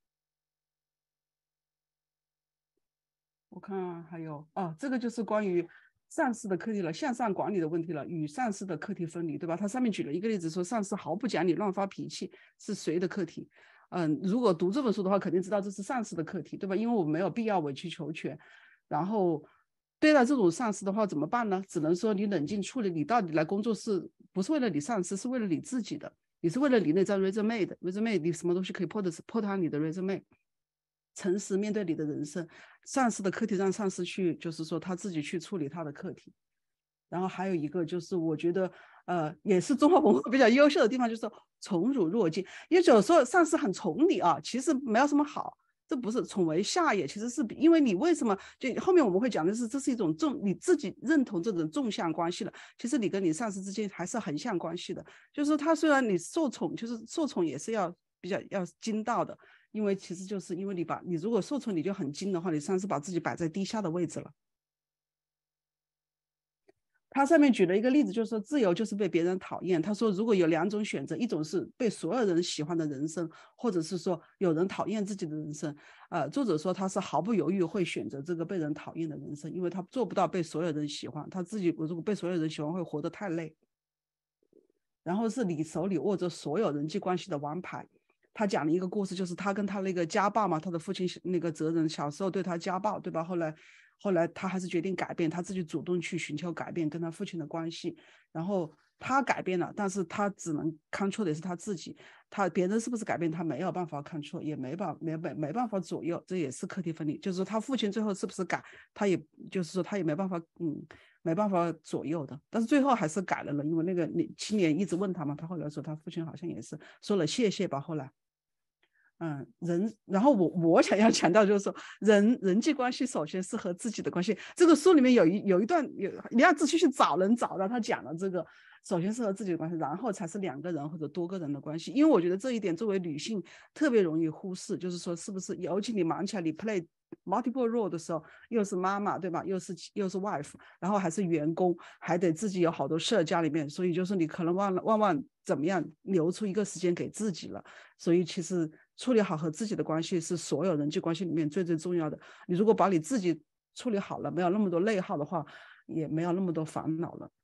我看还有这个就是关于上司的课题了，向上管理的问题了，与上司的课题分离，对吧？他上面举了一个例子，说上司毫不讲理乱发脾气是谁的课题？如果读这本书的话，肯定知道这是上司的课题，对吧？因为我们没有必要委曲求全。然后对待这种上司的话怎么办呢？只能说你冷静处理，你到底来工作室不是为了你上司，是为了你自己的，你是为了你那张 resume 的 resume， 你什么东西可以破它你的 resume， 诚实面对你的人生。上司的课题让上司去，就是说他自己去处理他的课题。然后还有一个就是我觉得也是中华文化比较优秀的地方，就是宠辱若惊。因为有时候上司很宠你啊，其实没有什么好，这不是宠为下也，其实是因为你为什么就后面我们会讲的是，这是一种你自己认同这种纵向关系了。其实你跟你上司之间还是横向关系的，就是他虽然你受宠，就是受宠也是要比较要精到的，因为其实就是因为你如果受宠你就很精的话，你上司把自己摆在低下的位置了。他上面举了一个例子，就是说自由就是被别人讨厌。他说如果有两种选择，一种是被所有人喜欢的人生，或者是说有人讨厌自己的人生。作者说他是毫不犹豫会选择这个被人讨厌的人生，因为他做不到被所有人喜欢，他自己如果被所有人喜欢会活得太累。然后是你手里握着所有人际关系的王牌。他讲了一个故事，就是他跟他那个家暴嘛，他的父亲那个责任小时候对他家暴，对吧？后来他还是决定改变，他自己主动去寻求改变跟他父亲的关系。然后他改变了，但是他只能control的也是他自己，别人是不是改变他没有办法control，也没办法左右，这也是课题分离。就是说他父亲最后是不是改，他也就是说他也没办法左右的，但是最后还是改了，因为那个青年一直问他嘛，他后来说他父亲好像也是说了谢谢吧，后来。然后我想要强调就是说，人际关系首先是和自己的关系。这个书里面有一段你要仔细去找，能找到他讲了这个，首先是和自己的关系，然后才是两个人或者多个人的关系。因为我觉得这一点作为女性特别容易忽视，就是说是不是，尤其你忙起来，你 play multiple role 的时候，又是妈妈对吧，又是 wife， 然后还是员工，还得自己有好多事家里面，所以就是你可能忘怎么样留出一个时间给自己了。所以其实处理好和自己的关系是所有人际关系里面最重要的。你如果把你自己处理好了，没有那么多内耗的话，也没有那么多烦恼了。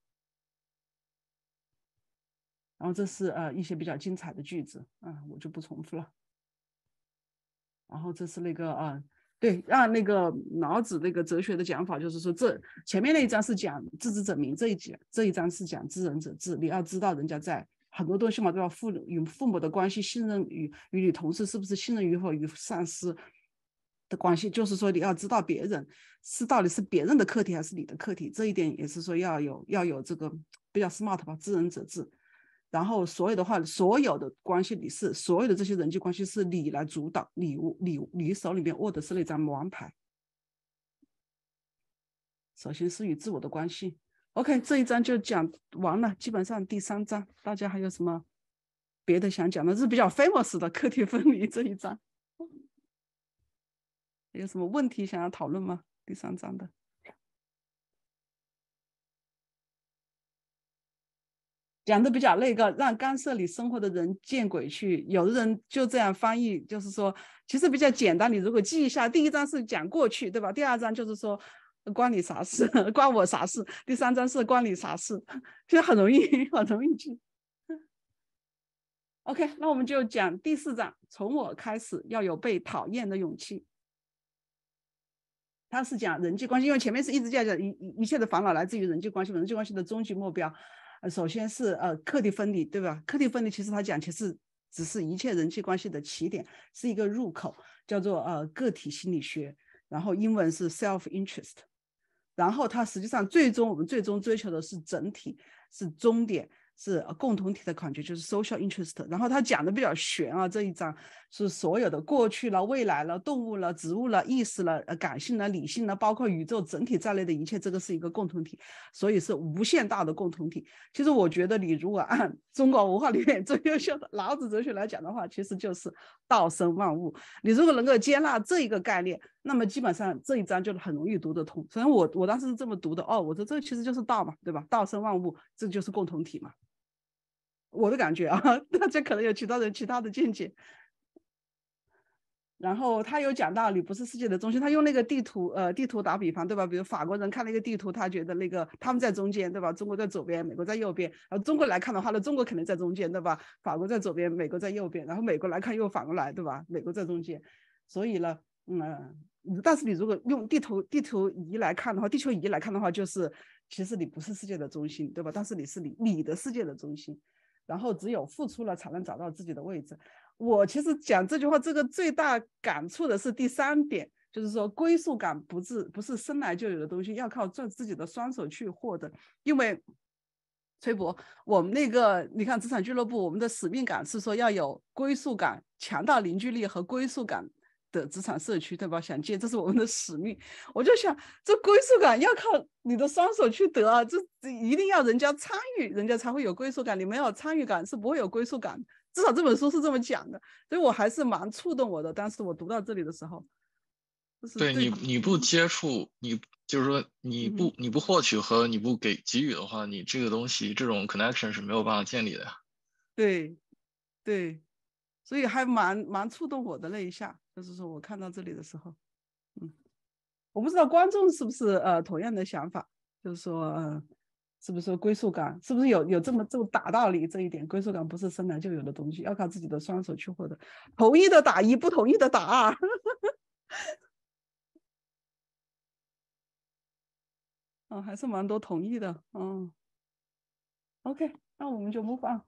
然后这是一些比较精彩的句子，我就不重复了。然后这是那个对，按那个老子那个哲学的讲法，就是说这前面那一章是讲知之者明，这一章是讲知人者智。你要知道人家在很多东西嘛，对吧？与父母的关系，信任与你同事是不是信任与否，与上司的关系，就是说你要知道别人到底是别人的课题还是你的课题，这一点也是说要有这个比较 smart 吧，知人者智。然后所有的关系里是所有的这些人际关系是你来主导，你手里面握的是那张王牌。 首先是与自我的关系。OK， 这一章就讲完了，基本上第3章大家还有什么别的想讲的？这是比较 famous 的课题分离这一章，有什么问题想要讨论吗？第3章的。讲的比较那个，让干涉你生活的人见鬼去。有的人就这样翻译，就是说其实比较简单。你如果记一下，第1章是讲过去，对吧？第2章就是说关你啥事，关我啥事。第3章是关你啥事，其实很容易记。OK， 那我们就讲第4章，从我开始要有被讨厌的勇气。他是讲人际关系，因为前面是一直在讲一切的烦恼来自于人际关系，人际关系的终极目标。首先是课题分离，对吧？课题分离其实他讲其实只是一切人际关系的起点，是一个入口，叫做个体心理学，然后英文是 self interest， 然后它实际上我们最终追求的是整体，是终点，是共同体的感觉，就是 social interest。 然后他讲的比较玄啊，这一章是所有的过去了、未来了、动物了、植物了、意识了、感性了、理性了，包括宇宙整体在内的一切，这个是一个共同体，所以是无限大的共同体。其实我觉得你如果按中国文化里面最优秀的老子哲学来讲的话，其实就是道生万物。你如果能够接纳这一个概念，那么基本上这一章就很容易读得通。所以我当时是这么读的，我说这其实就是道嘛，对吧？道生万物，这就是共同体嘛。我的感觉啊，大家可能有其他的见解。然后他有讲到你不是世界的中心，他用那个地图打比方，对吧？比如法国人看那个地图，他觉得那个他们在中间，对吧？中国在左边，美国在右边。中国来看的话，那中国肯定在中间，对吧？法国在左边，美国在右边。然后美国来看又反过来，对吧？美国在中间。所以呢，但是你如果用地球仪来看的话，就是其实你不是世界的中心，对吧？但是你是你的世界的中心。然后只有付出了才能找到自己的位置。我其实讲这句话，这个最大感触的是第3点，就是说归属感不是生来就有的东西，要靠自己的双手去获得。因为崔博，我们那个你看职场俱乐部，我们的使命感是说要有归属感、强大凝聚力和归属感的职场社区，对吧？想见，这是我们的使命。我就想，这归属感要靠你的双手去得啊，这一定要人家参与，人家才会有归属感。你没有参与感是不会有归属感，至少这本书是这么讲的，所以我还是蛮触动我的。当时我读到这里的时候， 对你不接触，你就是说你不获取和你不给予的话，你这个东西这种 connection 是没有办法建立的呀。 对，所以还蛮触动我的那一下，就是说我看到这里的时候，我不知道观众是不是同样的想法，就是说是不是归属感，是不是有这么打道理这一点，归属感不是生来就有的东西，要靠自己的双手去获得。同意的打1，不同意的打2。还是蛮多同意的。OK， 那我们就move on。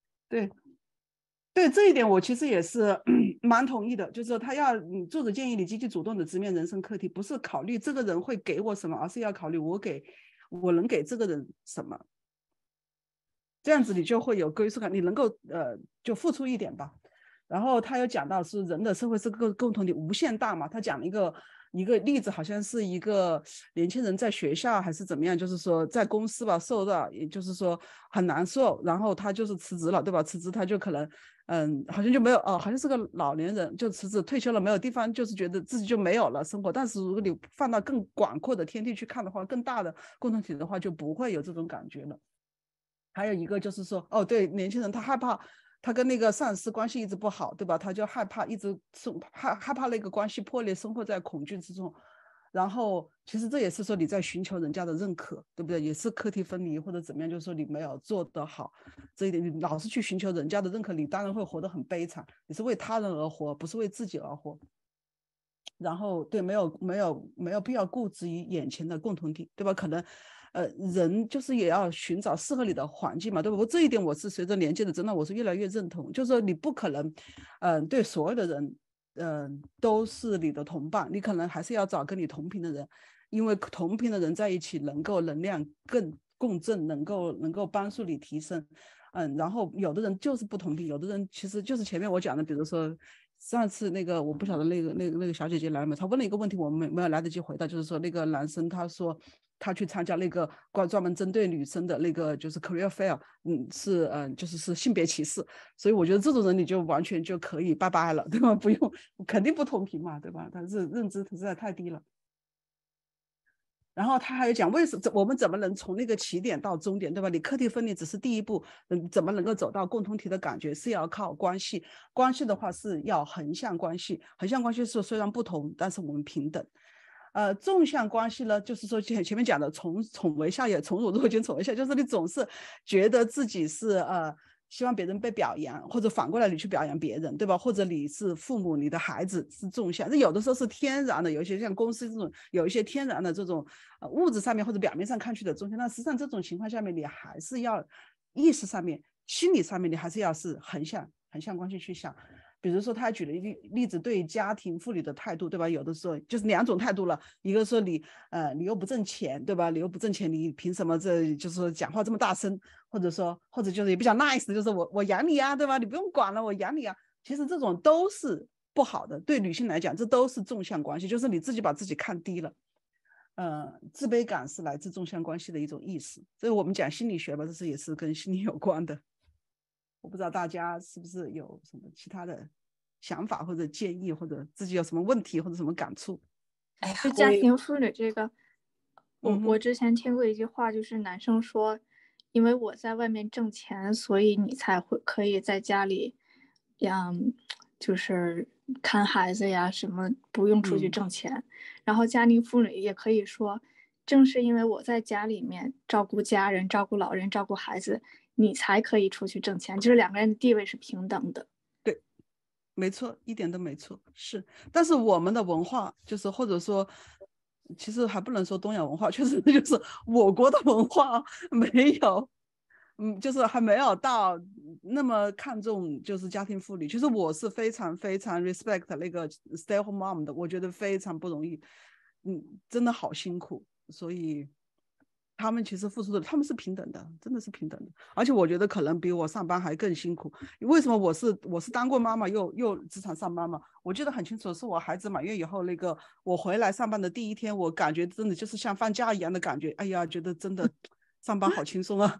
对这一点我其实也是蛮同意的，就是说作者建议你积极主动的直面人生课题，不是考虑这个人会给我什么，而是要考虑我能给这个人什么，这样子你就会有归属感，你能够就付出一点吧。然后他有讲到是人的社会是个共同体无限大嘛，他讲了一个例子，好像是一个年轻人在学校还是怎么样，就是说在公司吧受到，也就是说很难受，然后他就是辞职了，对吧？辞职他就可能好像就没有好像是个老年人，就辞职退休了，没有地方，就是觉得自己就没有了生活。但是如果你放到更广阔的天地去看的话，更大的共同体的话，就不会有这种感觉了。还有一个就是说对，年轻人他害怕他跟那个上司关系一直不好，对吧？他就害怕害怕那个关系破裂，生活在恐惧之中。然后其实这也是说你在寻求人家的认可，对不对？也是课题分离或者怎么样，就是说你没有做得好这一点，你老是去寻求人家的认可，你当然会活得很悲惨。你是为他人而活，不是为自己而活。然后对，没有必要固执于眼前的共同体，对吧？可能人就是也要寻找适合你的环境嘛，对吧？这一点我是随着年纪的增长，我是越来越认同。就是说你不可能对所有的人都是你的同伴，你可能还是要找跟你同频的人，因为同频的人在一起能够能量更共振，能够帮助你提升。然后有的人就是不同频，有的人其实就是前面我讲的，比如说上次那个我不晓得那个小姐姐来了没，她问了一个问题，我没有来得及回答，就是说那个男生他说他去参加那个专门针对女生的那个就是 career fair， 是性别歧视，所以我觉得这种人你就完全就可以拜拜了，对吧？不用，肯定不同频嘛，对吧？他认知实在太低了。然后他还有讲为什么我们怎么能从那个起点到终点，对吧？你课题分离只是第一步，怎么能够走到共同体的感觉是要靠关系，关系的话是要横向关系，横向关系是虽然不同，但是我们平等。纵向关系呢，就是说前面讲的从为下也从辱兼从为下，就是你总是觉得自己是希望别人被表扬，或者反过来你去表扬别人，对吧？或者你是父母，你的孩子是纵向，这有的时候是天然的，有一些像公司这种有一些天然的这种物质上面或者表面上看去的纵向，但实际上这种情况下面你还是要意识上面、心理上面你还是要是横向关系去想。比如说他举了一个例子，对家庭妇女的态度，对吧？有的时候就是两种态度了，一个说你又不挣钱，对吧？你又不挣钱，你凭什么就是说讲话这么大声，或者就是也比较 nice 的，就是我养你啊，对吧？你不用管了，我养你啊。其实这种都是不好的，对女性来讲，这都是纵向关系，就是你自己把自己看低了。自卑感是来自纵向关系的一种意识，所以我们讲心理学吧，这是也是跟心理有关的。我不知道大家是不是有什么其他的想法或者建议，或者自己有什么问题或者什么感触？ 哎呀，家庭妇女这个，我之前听过一句话，就是男生说，因为我在外面挣钱，所以你才可以在家里，就是看孩子呀，什么不用出去挣钱。然后家庭妇女也可以说，正是因为我在家里面照顾家人、照顾老人、照顾孩子，你才可以出去挣钱，就是两个人的地位是平等的。 对，没错，一点都没错。是，但是我们的文化就是或者说其实还不能说东亚文化，确实就是我国的文化没有就是还没有到那么看重就是家庭妇女。其实我是非常非常 respect 那个 stay home mom 的，我觉得非常不容易，真的好辛苦，所以他们其实付出的他们是平等的，真的是平等的。而且我觉得可能比我上班还更辛苦。为什么我是当过妈妈又职场上班嘛？我记得很清楚，是我孩子满月以后，那个我回来上班的第一天，我感觉真的就是像放假一样的感觉。哎呀，觉得真的上班好轻松啊。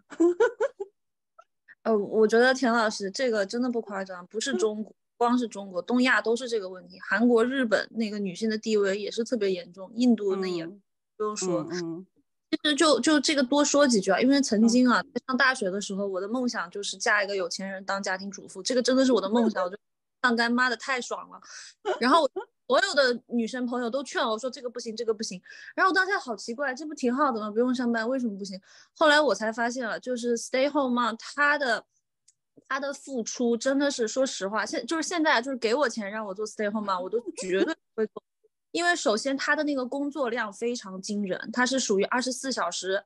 我觉得田老师这个真的不夸张，不是中国，光是中国，东亚都是这个问题。韩国、日本那个女性的地位也是特别严重，印度那也不用说。其实就这个多说几句啊，因为曾经啊，在上大学的时候，我的梦想就是嫁一个有钱人当家庭主妇，这个真的是我的梦想，我就当干妈的太爽了。然后所有的女生朋友都劝我说这个不行，这个不行。然后我当时好奇怪，这不挺好的吗？不用上班，为什么不行？后来我才发现了，就是 stay home mom 她的付出真的是，说实话，现在就是给我钱让我做 stay home mom，我都绝对不会做。因为首先他的那个工作量非常惊人，他是属于24小时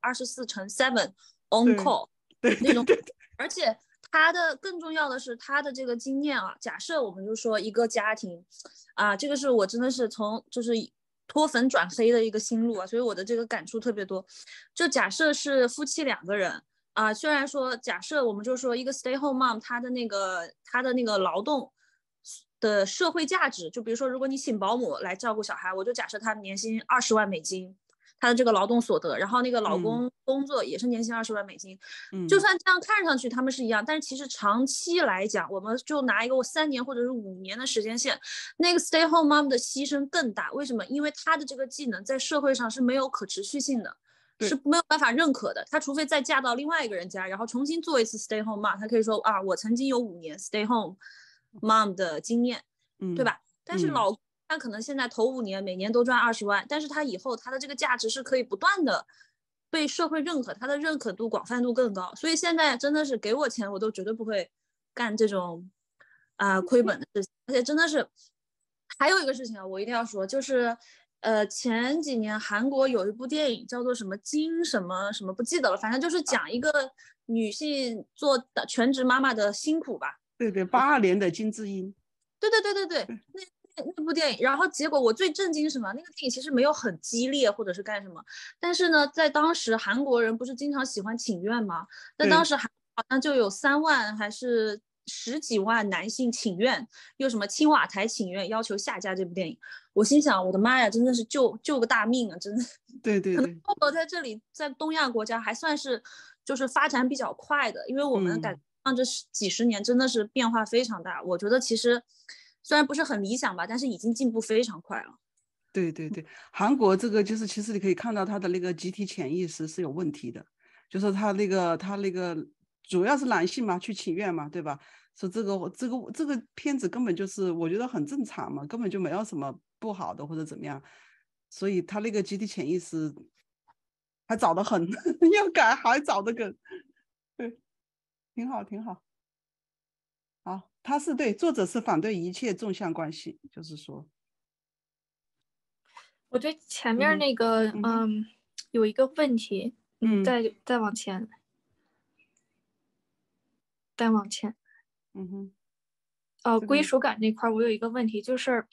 24×7 on call 那种，而且他的更重要的是他的这个经验啊。假设我们就说一个家庭啊，这个是我真的是从就是脱粉转黑的一个心路啊，所以我的这个感触特别多。就假设是夫妻2个人啊，虽然说假设我们就说一个 stay home mom 他的那个劳动的社会价值，就比如说如果你请保姆来照顾小孩，我就假设他年薪20万美金，他的这个劳动所得，然后那个老公工作也是年薪20万美金，就算这样看上去他们是一样，但是其实长期来讲，我们就拿一个3年或者是5年的时间线，那个 stay home mom 的牺牲更大。为什么？因为他的这个技能在社会上是没有可持续性的，是没有办法认可的。他除非再嫁到另外一个人家，然后重新做一次 stay home mom， 他可以说啊，我曾经有5年 stay home mom 的经验，对吧？但是老公他可能现在头5年每年都赚20万，但是他以后他的这个价值是可以不断的被社会认可，他的认可度广泛度更高。所以现在真的是给我钱我都绝对不会干这种亏本的事情。而且真的是还有一个事情啊，我一定要说，就是前几年韩国有一部电影叫做什么金什么什么不记得了，反正就是讲一个女性做全职妈妈的辛苦吧。 对，82年的金智英。 对，那部电影，然后结果我最震惊是什么？那个电影其实没有很激烈或者是干什么，但是呢，在当时韩国人不是经常喜欢请愿吗？在当时好像就有3万还是 10几万男性请愿，又什么青瓦台请愿，要求下架这部电影。我心想，我的妈呀，真的是救个大命啊！真的。 对对对。 可能中国在这里，在东亚国家还算是就是发展比较快的，因为我们感觉这几十年真的是变化非常大。我觉得其实虽然不是很理想吧，但是已经进步非常快了。 对对对，韩国这个就是其实你可以看到他的那个集体潜意识是有问题的，就是他那个主要是男性嘛，去请愿嘛，对吧？说这个片子根本就是我觉得很正常嘛，根本就没有什么不好的或者怎么样，所以他那个集体潜意识还早得很，要改还早得很，对，挺好挺好。好，他是对作者是反对一切纵向关系，就是说， 我对前面那个有一个问题，再往前。归属感这块我有一个问题，就是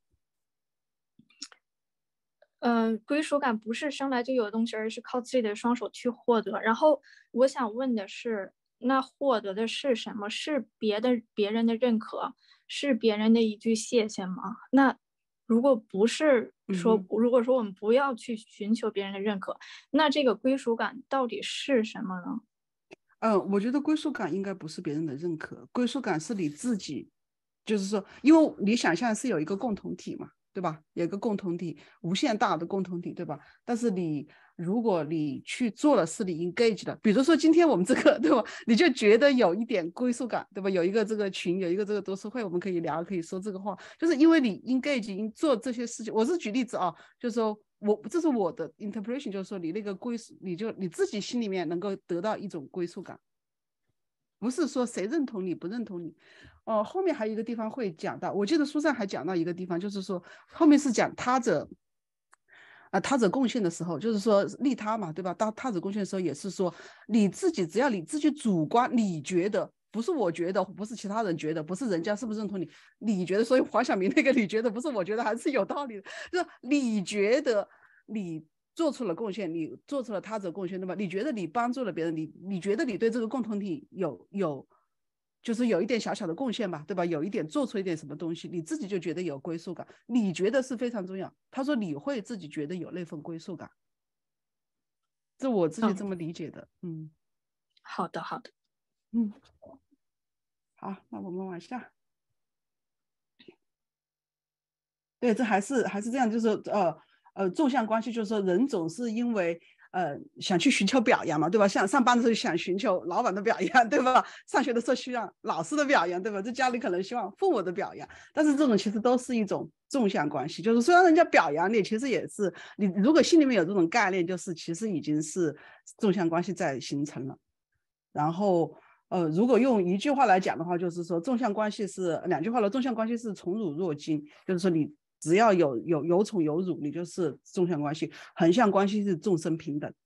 归属感不是生来就有的东西，而是靠自己的双手去获得。然后我想问的是，那获得的是什么？是别人的认可，是别人的一句谢谢吗？那如果不是说，如果说我们不要去寻求别人的认可，那这个归属感到底是什么呢？ 我觉得归属感应该不是别人的认可，归属感是你自己，就是说，因为你想象是有一个共同体嘛，对吧？有一个共同体，无限大的共同体，对吧？但是如果你去做了，是你 engage 的，比如说今天我们这个，对吧？你就觉得有一点归属感，对吧？有一个这个群，有一个这个读书会，我们可以聊，可以说这个话，就是因为你 engage 做这些事情。我是举例子啊，就是说这是我的 interpretation， 就是说你那个归属，你自己心里面能够得到一种归属感，不是说谁认同你不认同你。后面还有一个地方会讲到，我记得书上还讲到一个地方，就是说后面是讲他者贡献的时候，就是说利他嘛，对吧？当他者贡献的时候，也是说你自己，只要你自己主观，你觉得，不是我觉得，不是其他人觉得，不是人家是不是认同你，你觉得。所以黄晓明那个你觉得不是我觉得，还是有道理的，就是你觉得你做出了贡献，你做出了他者贡献，对吧？你觉得你帮助了别人，你觉得你对这个共同体就是有一点小小的贡献吧，对吧？有一点做出一点什么东西，你自己就觉得有归属感，你觉得是非常重要。他说你会自己觉得有那份归属感，这我自己这么理解的。 好的。好， 那我们往下。对，这还是这样，就是纵向关系，就是说人总是因为想去寻求表扬嘛，对吧？像上班的时候想寻求老板的表扬，对吧？上学的时候需要老师的表扬，对吧？在家里可能希望父母的表扬，但是这种其实都是一种纵向关系，就是虽然人家表扬你，其实也是你如果心里面有这种概念，就是其实已经是纵向关系在形成了。然后如果用一句话来讲的话，就是说纵向关系是两句话了，纵向关系是宠辱若惊，就是说你只要有宠有辱，你就是纵向关系。横向关系是众生平等。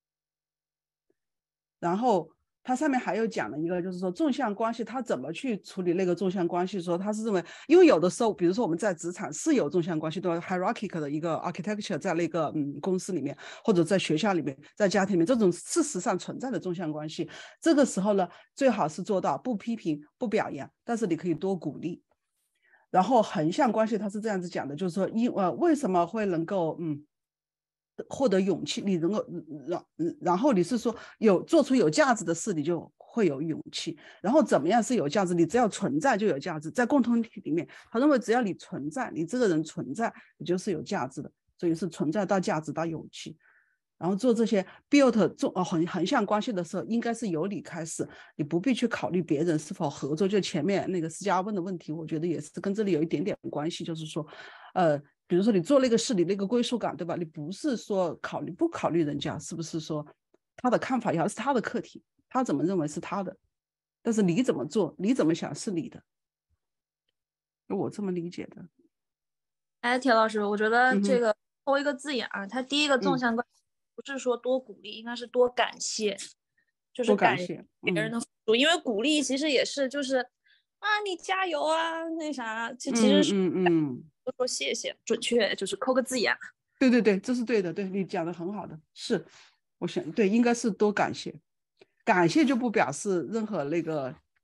然后它上面还有讲了一个，就是说纵向关系它怎么去处理那个纵向关系，说他是认为，因为有的时候比如说我们在职场是有纵向关系，对吧？ hierarchical 的一个 architecture 在那个公司里面，或者在学校里面，在家庭里面，这种事实上存在的纵向关系，这个时候呢最好是做到不批评不表扬，但是你可以多鼓励。然后横向关系它是这样子讲的，就是说为什么会能够获得勇气，你能够然后你是说做出有价值的事，你就会有勇气。然后怎么样是有价值？你只要存在就有价值。在共同体里面，他认为只要你存在，你这个人存在，你就是有价值的。所以是存在到价值到勇气。然后做这些 build 横向关系的时候，应该是由你开始，你不必去考虑别人是否合作。就前面那个思佳问的问题，我觉得也是跟这里有一点点关系，就是说比如说你做那个事，你那个归属感，对吧？你不是说不考虑人家是不是说他的看法也好，是他的课题，他怎么认为是他的，但是你怎么做，你怎么想是你的，我这么理解的。 铁老师，我觉得这个偷一个字眼啊，他第一个纵向关系不是说多鼓励，应该是多感谢，就是感谢别人的付出。因为鼓励其实也是就是你加油啊，那啥，其实是多说谢谢，准确就是抠个字眼。 对，这是对的，对，你讲的很好的，是我想对，应该是多感谢。感谢就不表示任何那个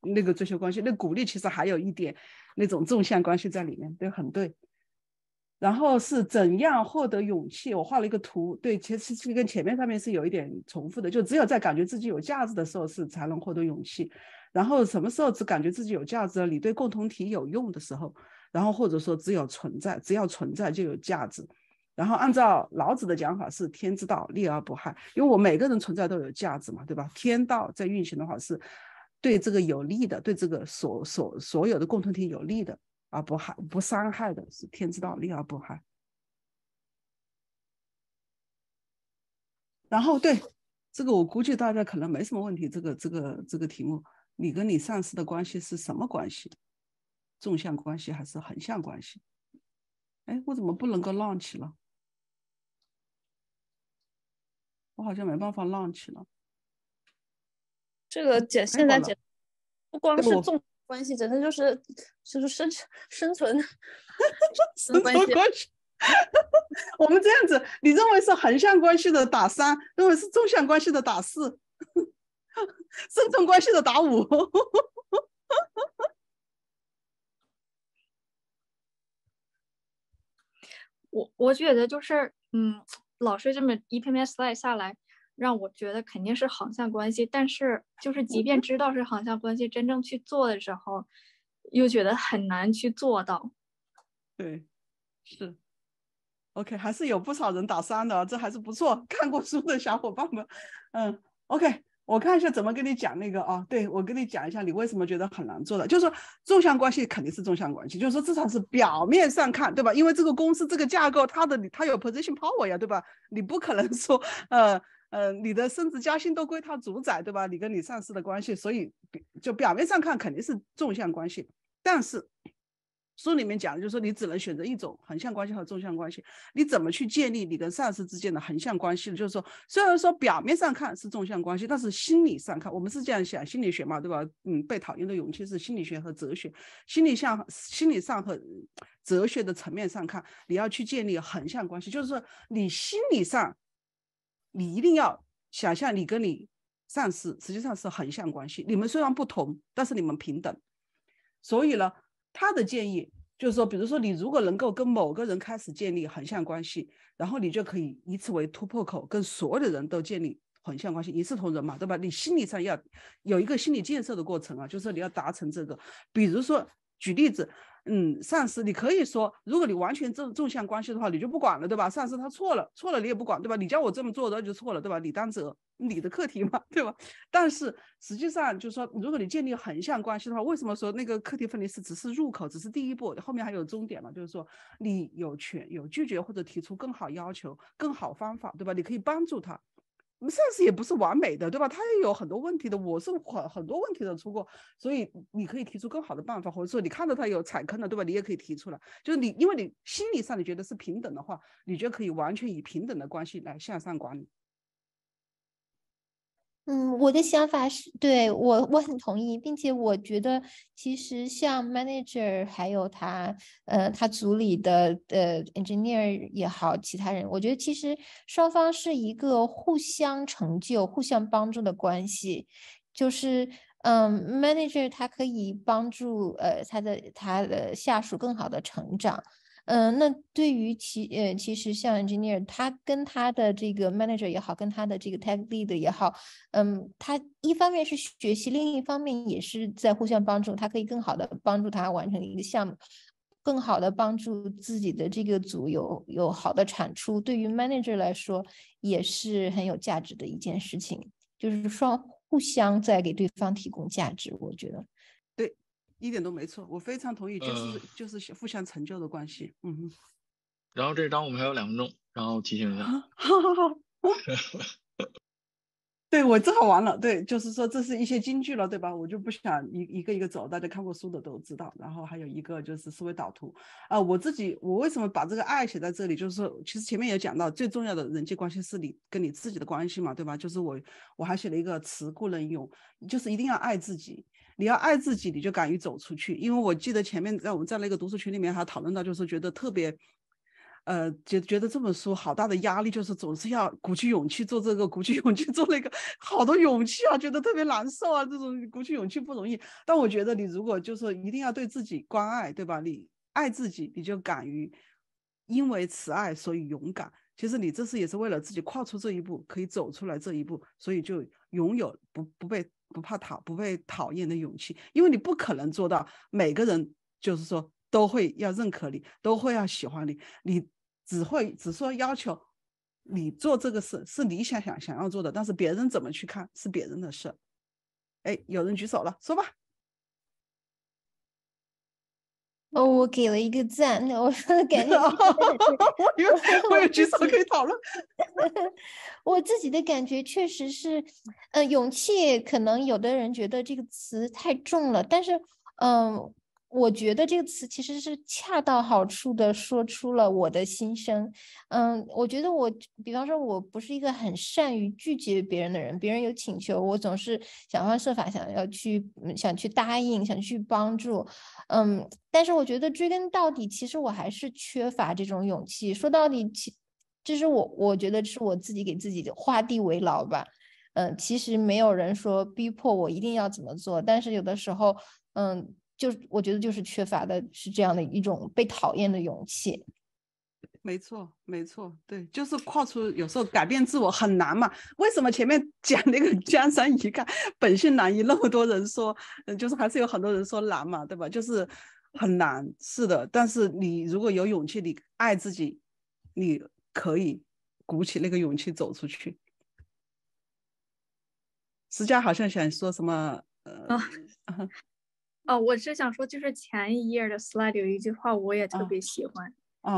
那个追求关系，那鼓励其实还有一点那种纵向关系在里面，对，很对。然后是怎样获得勇气，我画了一个图，对，其实跟前面上面是有一点重复的，就只有在感觉自己有价值的时候是才能获得勇气，然后什么时候只感觉自己有价值了，你对共同体有用的时候，然后或者说只要存在就有价值。然后按照老子的讲法是天之道，利而不害，因为我每个人存在都有价值嘛，对吧？天道在运行的话是对这个有利的，对这个所有的共同体有利的，而不伤害的，是天之道，利而不害。然后对这个我估计大家可能没什么问题，这个题目，你跟你上司的关系是什么关系？纵向关系还是横向关系？哎，我怎么不能够 launch 了？我好像没办法 launch 了。 这个现在不光是纵关系，真的就是生存关系。 我们这样子，你认为是横向关系的打3，认为是纵向关系的打4，生存关系的打5。 我觉得就是老师这么一篇篇 slide 下来，让我觉得肯定是横向关系，但是就是即便知道是横向关系，真正去做的时候，又觉得很难去做到。 对，是。OK， 还是有不少人打3的，这还是不错。看过书的小伙伴们，OK， 我看一下怎么跟你讲那个啊。对，我跟你讲一下你为什么觉得很难做的，就是说纵向关系肯定是纵向关系，就是说至少是表面上看，对吧？因为这个公司这个架构，它有 position power 呀，对吧？你不可能说你的升职加薪都归他主宰，对吧？你跟你上司的关系，所以就表面上看肯定是纵向关系，但是书里面讲的就是说你只能选择一种横向关系和纵向关系，你怎么去建立你跟上司之间的横向关系呢？就是说虽然说表面上看是纵向关系，但是心理上看，我们是这样想，心理学嘛，对吧？被讨厌的勇气是心理学和哲学，心理上和哲学的层面上看，你要去建立横向关系，就是说你心理上你一定要想象你跟你上司实际上是横向关系，你们虽然不同，但是你们平等。所以呢，他的建议就是说，比如说你如果能够跟某个人开始建立横向关系，然后你就可以以此为突破口，跟所有的人都建立横向关系，一视同仁嘛，对吧？你心理上要有一个心理建设的过程啊，就是你要达成这个。比如说举例子，上司你可以说，如果你完全纵向关系的话，你就不管了，对吧？上司他错了你也不管，对吧？你叫我这么做的就错了，对吧？你担责，你的课题嘛，对吧？但是实际上就是说，如果你建立横向关系的话，为什么说那个课题分离是只是入口，只是第一步，后面还有终点嘛？就是说你有拒绝或者提出更好要求、更好方法，对吧？你可以帮助他。上司也不是完美的，对吧？他也有很多问题的，我是很多问题的出过，所以你可以提出更好的办法，或者说你看到他有踩坑的，对吧？你也可以提出来，就是因为你心理上你觉得是平等的话，你就可以完全以平等的关系来向上管理。 我的想法是，对，我很同意，并且我觉得其实像 manager 还有他组里的engineer 也好，其他人，我觉得其实双方是一个互相成就、互相帮助的关系，就是manager 他可以帮助他的下属更好的成长。那对于其实像 engineer， 他跟他的这个 manager 也好，跟他的这个 tech lead 也好，他一方面是学习，另一方面也是在互相帮助，他可以更好的帮助他完成一个项目，更好的帮助自己的这个组有好的产出。对于 manager 来说，也是很有价值的一件事情，就是互相在给对方提供价值，我觉得。 对。一点都没错，我非常同意，就是互相成就的关系。 然后这章我们还有2分钟，然后提醒一下。 对，我正好完了。对，就是说这是一些金句了，对吧？我就不想一个一个走，大家看过书的都知道。然后还有一个就是思维导图我为什么把这个爱写在这里？就是说，其实前面也讲到，最重要的人际关系是你跟你自己的关系嘛，对吧？就是我还写了一个词不能用，就是一定要爱自己。你要爱自己，你就敢于走出去。因为我记得前面在我们在那个读书群里面还讨论到，就是觉得特别觉得这本书好大的压力，就是总是要鼓起勇气做这个，鼓起勇气做那个，好多勇气啊，觉得特别难受啊，这种鼓起勇气不容易。但我觉得你如果就是一定要对自己关爱，对吧？你爱自己，你就敢于因为慈爱所以勇敢。其实你这是也是为了自己跨出这一步，可以走出来这一步，所以就拥有不被讨厌的勇气。因为你不可能做到每个人就是说都会要认可你，都会要喜欢你，你只说要求你做这个事是你想要做的，但是别人怎么去看是别人的事。哎，有人举手了，说吧。 哦，我给了一个赞，我说的感觉我有举手可以讨论。 我自己的感觉确实是，勇气可能有的人觉得这个词太重了，但是，我觉得这个词其实是恰到好处的说出了我的心声。我觉得比方说我不是一个很善于拒绝别人的人，别人有请求，我总是想方设法想去答应，想去帮助。但是我觉得追根到底，其实我还是缺乏这种勇气。说到底，这是我觉得是我自己给自己画地为牢吧。其实没有人说逼迫我一定要怎么做，但是有的时候，我觉得就是缺乏的是这样的一种被讨厌的勇气。 没错，对，就是跨出，有时候改变自我很难嘛。为什么前面讲那个江山易改，本性难移，那么多人说，就是还是有很多人说难嘛，对吧？就是很难，是的。但是你如果有勇气，你爱自己，你可以鼓起那个勇气走出去。思佳好像想说什么？ 我是想说，就是前一页的 slide 有一句话，我也特别喜欢。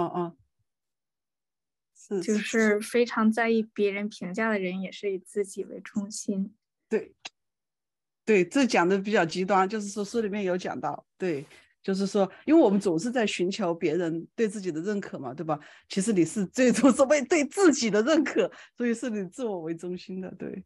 就是非常在意别人评价的人，也是以自己为中心。 对，这讲的比较极端，就是说书里面有讲到，对，就是说，因为我们总是在寻求别人对自己的认可嘛，对吧？其实你是最终是为对自己的认可，所以是你自我为中心的。对，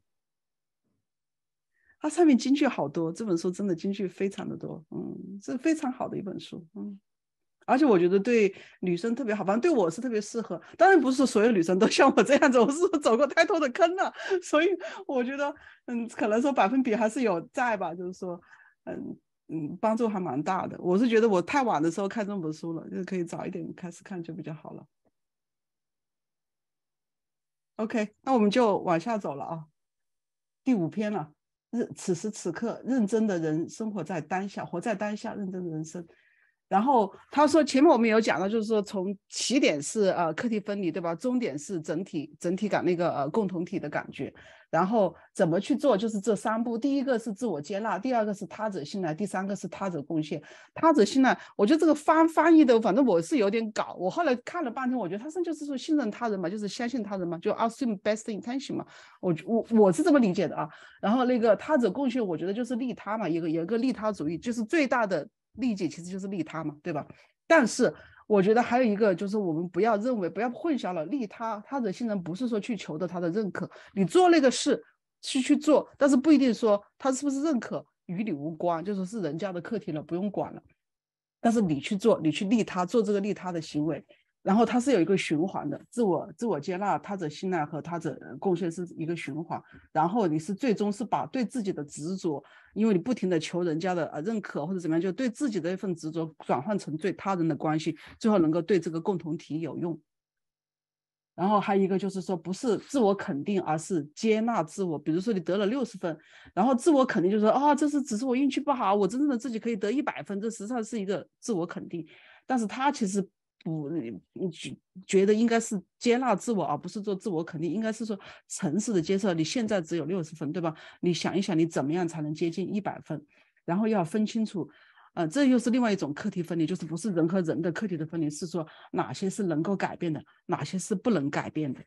它上面金句好多，这本书真的金句非常的多，是非常好的一本书，而且我觉得对女生特别好，反正对我是特别适合。当然不是所有女生都像我这样子，我是走过太多的坑了，所以我觉得，可能说百分比还是有在吧，就是说，帮助还蛮大的。我是觉得我太晚的时候看这本书了，就是可以早一点开始看就比较好了。OK， 那我们就往下走了啊，第5篇了。此时此刻，认真的人生活在当下，活在当下，认真的人生。然后他说，前面我们有讲到，就是说从起点是课题分离，对吧？终点是整体感那个共同体的感觉。然后怎么去做，就是这3步。第一个是自我接纳，第2个是他者信赖，第3个是他者贡献。他者信赖，我觉得这个翻译的，反正我是有点搞。我后来看了半天，我觉得他就是说信任他人嘛，就是相信他人嘛，就 assume best intention 嘛。我是这么理解的啊。然后那个他者贡献，我觉得就是利他嘛，有一个利他主义，就是最大的利己其实就是利他嘛，对吧？但是我觉得还有一个就是我们不要混淆了，利他者信任不是说去求得他的认可，你做那个事去做，但是不一定说他是不是认可与你无关，就是是人家的课题了，不用管了。但是你去做，你去利他，做这个利他的行为，然后它是有一个循环的，自我接纳、他者信赖和他者贡献是一个循环。然后你是最终是把对自己的执着，因为你不停的求人家的认可或者怎么样，就对自己的一份执着转换成对他人的关系，最后能够对这个共同体有用。然后还有一个就是说，不是自我肯定，而是接纳自我。比如说你得了60分，然后自我肯定就是说只是我运气不好，我真正的自己可以得100分，这实际上是一个自我肯定。但是他其实觉得应该是接纳自我，而不是做自我肯定，应该是说诚实的接受你现在只有60分，对吧？你想一想你怎么样才能接近100分，然后要分清楚这又是另外一种课题分离，就是不是人和人的课题的分离，是说哪些是能够改变的，哪些是不能改变的。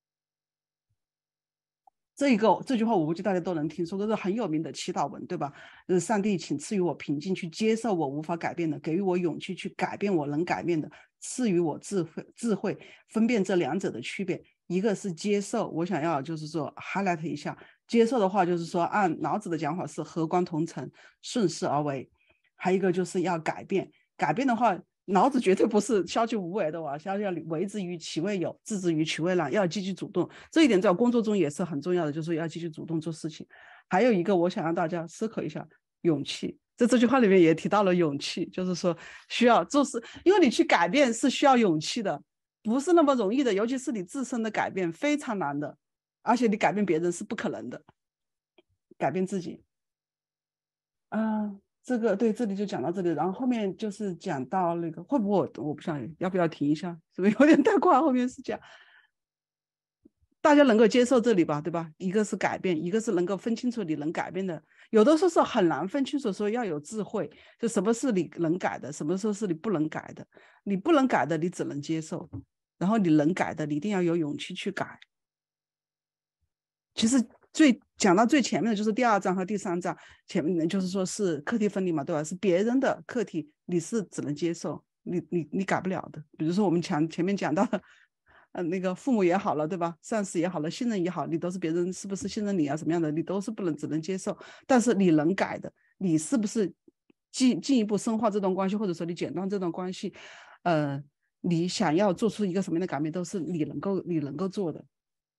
这句话我估计大家都能听说过，这是很有名的祈祷文，对吧？就是上帝请赐予我平静，去接受我无法改变的，给予我勇气去改变我能改变的，赐予我智慧分辨这2者的区别。一个是接受，我想要就是说 highlight 一下，接受的话就是说按老子的讲法是和光同尘，顺势而为。还有一个就是要改变，改变的话老子绝对不是消极无为的，要为之于其位有，治之于其位难，要积极主动。这一点在工作中也是很重要的，就是要积极主动做事情。还有一个，我想让大家思考一下，勇气。在这句话里面也提到了勇气，就是说需要做事，因为你去改变是需要勇气的，不是那么容易的，尤其是你自身的改变非常难的，而且你改变别人是不可能的，改变自己。这个对，这里就讲到这里，然后后面就是讲到那个会不会我不想要不要停一下，是不是有点太快？后面是讲大家能够接受这里吧，对吧？一个是改变，一个是能够分清楚你能改变的，有的时候是很难分清楚，说要有智慧，就什么是你能改的，什么时候是你不能改的，你不能改的你只能接受，然后你能改的你一定要有勇气去改。其实讲到最前面的就是第2章和第3章，前面就是说是课题分离嘛，对吧？是别人的课题，你是只能接受，你改不了的。比如说我们前面讲到的，那个父母也好了，对吧？上司也好了，信任也好，你都是别人是不是信任你啊，什么样的，你都是只能接受。但是你能改的，你是不是进一步深化这段关系，或者说你剪断这段关系，你想要做出一个什么样的改变，都是你能够做的。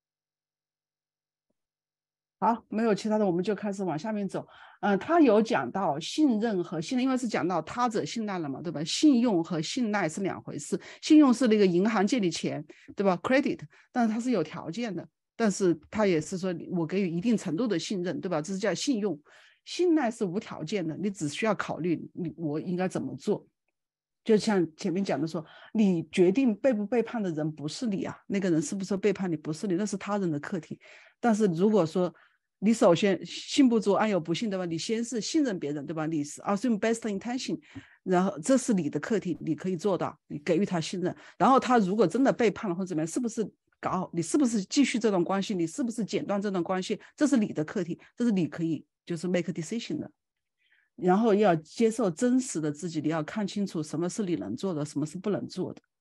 好，没有其他的，我们就开始往下面走。他有讲到信任和信任，因为是讲到他者信赖了嘛，对吧？信用和信赖是两回事。信用是那个银行借你钱，对吧 ？credit， 但是它是有条件的，但是它也是说我给予一定程度的信任，对吧？这是叫信用。信赖是无条件的，你只需要考虑我应该怎么做。就像前面讲的说，你决定背不背叛的人不是你啊，那个人是不是背叛你不是你，那是他人的课题。但是如果说你首先信不足安有不幸，对吧？你先是信任别人，对吧？你是 assume best intention， 然后这是你的课题，你可以做到，你给予他信任。然后他如果真的背叛了或者怎么样，是不是搞好？你是不是继续这段关系？你是不是剪断这段关系？这是你的课题，这是你可以就是 make a decision 的。然后要接受真实的自己，你要看清楚什么是你能做的，什么是不能做的。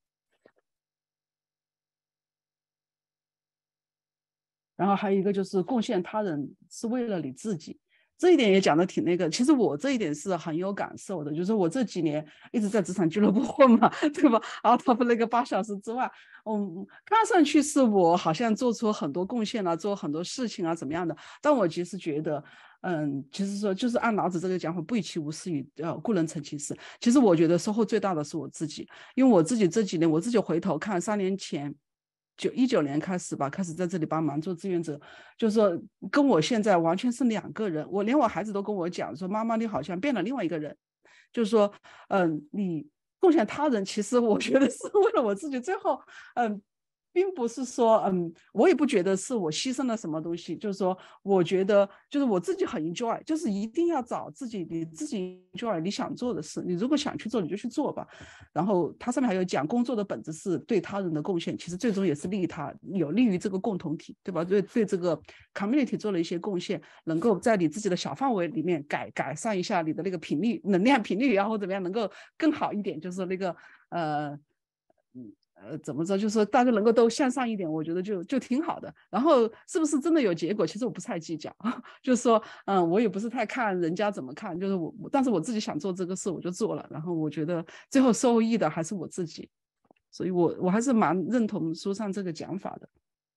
然后还有一个就是贡献他人是为了你自己，这一点也讲的挺那个。其实我这一点是很有感受的，就是我这几年一直在职场俱乐部混嘛，对吧？然后他们那个8小时之外，看上去是我好像做出很多贡献啊，做很多事情啊，怎么样的？但我其实觉得，其实说就是按老子这个讲法，不以其无私于故人成其事。其实我觉得收获最大的是我自己，因为我自己这几年，我自己回头看3年前。19年开始吧，开始在这里帮忙做志愿者，就是说跟我现在完全是2个人。我连我孩子都跟我讲说，妈妈你好像变了另外一个人，就是说，你贡献他人，其实我觉得是为了我自己。最后，并不是说，我也不觉得是我牺牲了什么东西，就是说，我觉得就是我自己很 enjoy，就是一定要找你自己 enjoy 你想做的事，你如果想去做，你就去做吧。然后它上面还有讲，工作的本质是对他人的贡献，其实最终也是利他，有利于这个共同体，对吧？对这个 community 做了一些贡献，能够在你自己的小范围里面改善一下你的那个频率、能量频率，然后怎么样能够更好一点，就是那个怎么着，就是说大家能够都向上一点，我觉得就挺好的。然后是不是真的有结果，其实我不太计较，就是说，我也不是太看人家怎么看，就是但是我自己想做这个事，我就做了。然后我觉得最后受益的还是我自己，所以我还是蛮认同书上这个讲法的。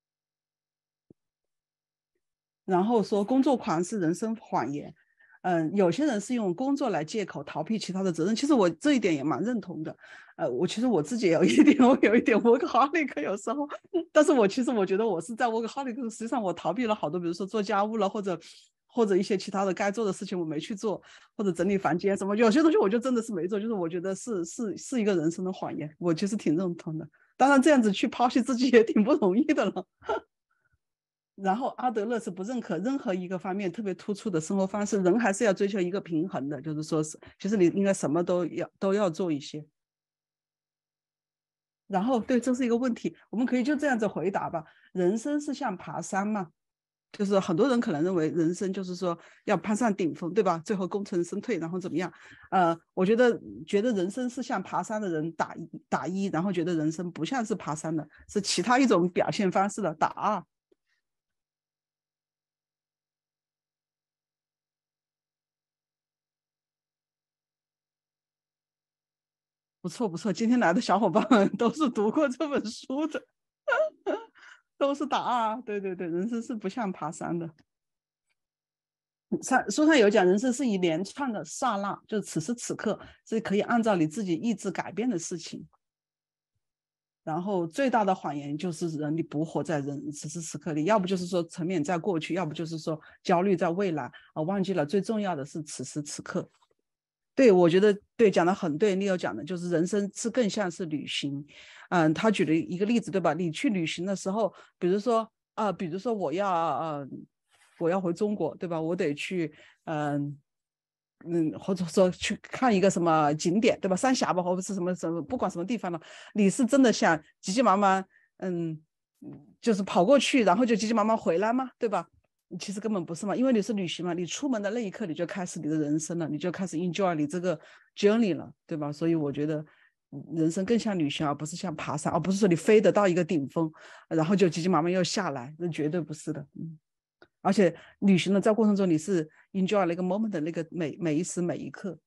然后说工作狂是人生谎言。有些人是用工作来借口逃避其他的责任，其实我这一点也蛮认同的。其实我自己也有一点，我有一点 workaholic 有时候，但是我觉得我是在 workaholic，实际上我逃避了好多，比如说做家务了，或者一些其他的该做的事情我没去做，或者整理房间什么，有些东西我就真的是没做，就是我觉得是一个人生的谎言，我其实挺认同的。当然这样子去抛弃自己也挺不容易的了。然后阿德勒是不认可任何一个方面特别突出的生活方式，人还是要追求一个平衡的，就是说是其实你应该什么都要做一些。然后对，这是一个问题，我们可以就这样子回答吧。人生是像爬山嘛，就是很多人可能认为人生就是说要攀上顶峰，对吧？最后功成身退，然后怎么样？我觉得人生是像爬山的人打一，然后觉得人生不像是爬山的，是其他一种表现方式的打2。 不错不错，今天来的小伙伴们都是读过这本书的，都是打2。对对对，人生是不像爬山的。书上有讲，人生是一连串的刹那，就是此时此刻是可以按照你自己意志改变的事情。然后最大的谎言就是你不活在此时此刻里，要不就是说沉湎在过去，要不就是说焦虑在未来，忘记了最重要的是此时此刻。对，我觉得对，讲得很对。Leo讲的就是人生是更像是旅行。他举了一个例子，对吧？你去旅行的时候，比如说我要回中国，对吧？我得去或者说去看一个什么景点，对吧？三峡吧，或者是什么不管什么地方了，你是真的想急急忙忙就是跑过去，然后就急急忙忙回来吗？对吧？其实根本不是嘛，因为你是旅行嘛，你出门的那一刻你就开始你的人生了，你就开始 enjoy 你这个 journey 了，对吧？所以我觉得人生更像旅行，而不是像爬山，而不是说你飞得到一个顶峰，然后就急急忙忙又下来，那绝对不是的。而且旅行的在过程中你是 enjoy 那个 moment 的那个每一时每一刻。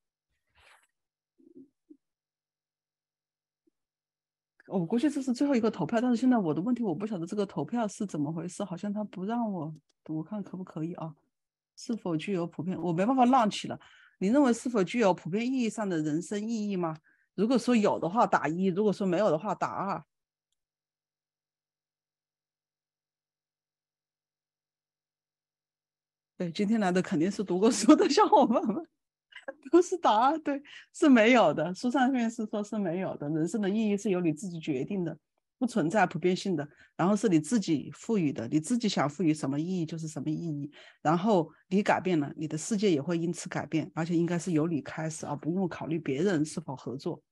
我估计这是最后一个投票，但是现在我的问题我不晓得这个投票是怎么回事，好像他不让我看可不可以啊？是否具有普遍，我没办法launch了。你认为是否具有普遍意义上的人生意义吗？如果说有的话打1，如果说没有的话打2。对，今天来的肯定是读过书的小伙伴们，都是打2。对，是没有的，书上面是说是没有的。人生的意义是由你自己决定的，不存在普遍性的，然后是你自己赋予的，你自己想赋予什么意义就是什么意义，然后你改变了，你的世界也会因此改变，而且应该是由你开始，而不用考虑别人是否合作。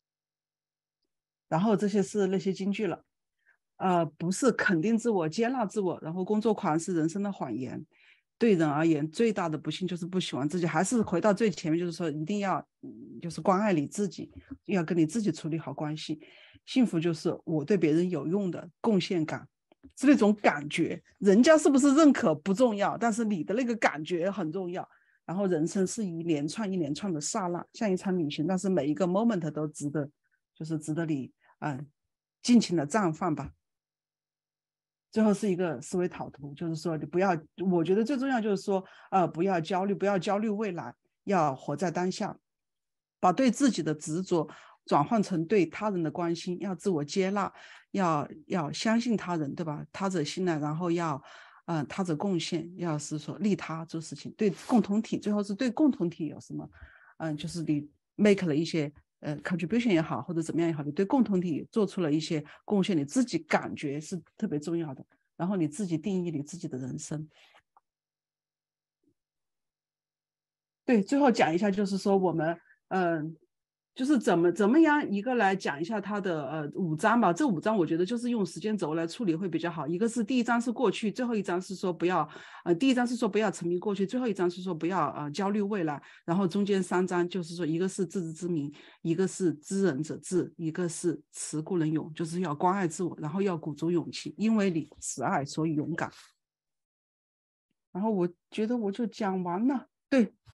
然后这些是那些金句了，不是肯定自我、接纳自我，然后工作狂是人生的谎言。对人而言，最大的不幸就是不喜欢自己。还是回到最前面，就是说一定要就是关爱你自己，要跟你自己处理好关系。幸福就是我对别人有用的贡献感，是那种感觉，人家是不是认可不重要，但是你的那个感觉很重要。然后人生是一连串的刹那，像一场旅行，但是每一个 moment 都值得，就是值得你尽情的绽放吧。最后是一个思维导图，就是说你不要，我觉得最重要就是说不要焦虑未来，要活在当下，把对自己的执着转换成对他人的关心，要自我接纳，要相信他人，对吧？他者信赖，然后要他者贡献，要是说利他做事情，对共同体，最后是对共同体有什么就是你 make 了一些contribution 也好，或者怎么样也好，你对共同体做出了一些贡献，你自己感觉是特别重要的，然后你自己定义你自己的人生。对，最后讲一下，就是说我们就是怎么样一个来讲一下它的5章吧。这5章我觉得就是用时间轴来处理会比较好。一个是第1章是过去，最后1章是说不要第1章是说不要沉迷过去，最后1章是说不要焦虑未来，然后中间3章就是说一个是自知之明，一个是知人者智，一个是持故人勇，就是要关爱自我，然后要鼓足勇气，因为你慈爱所以勇敢。然后我觉得我就讲完了。对，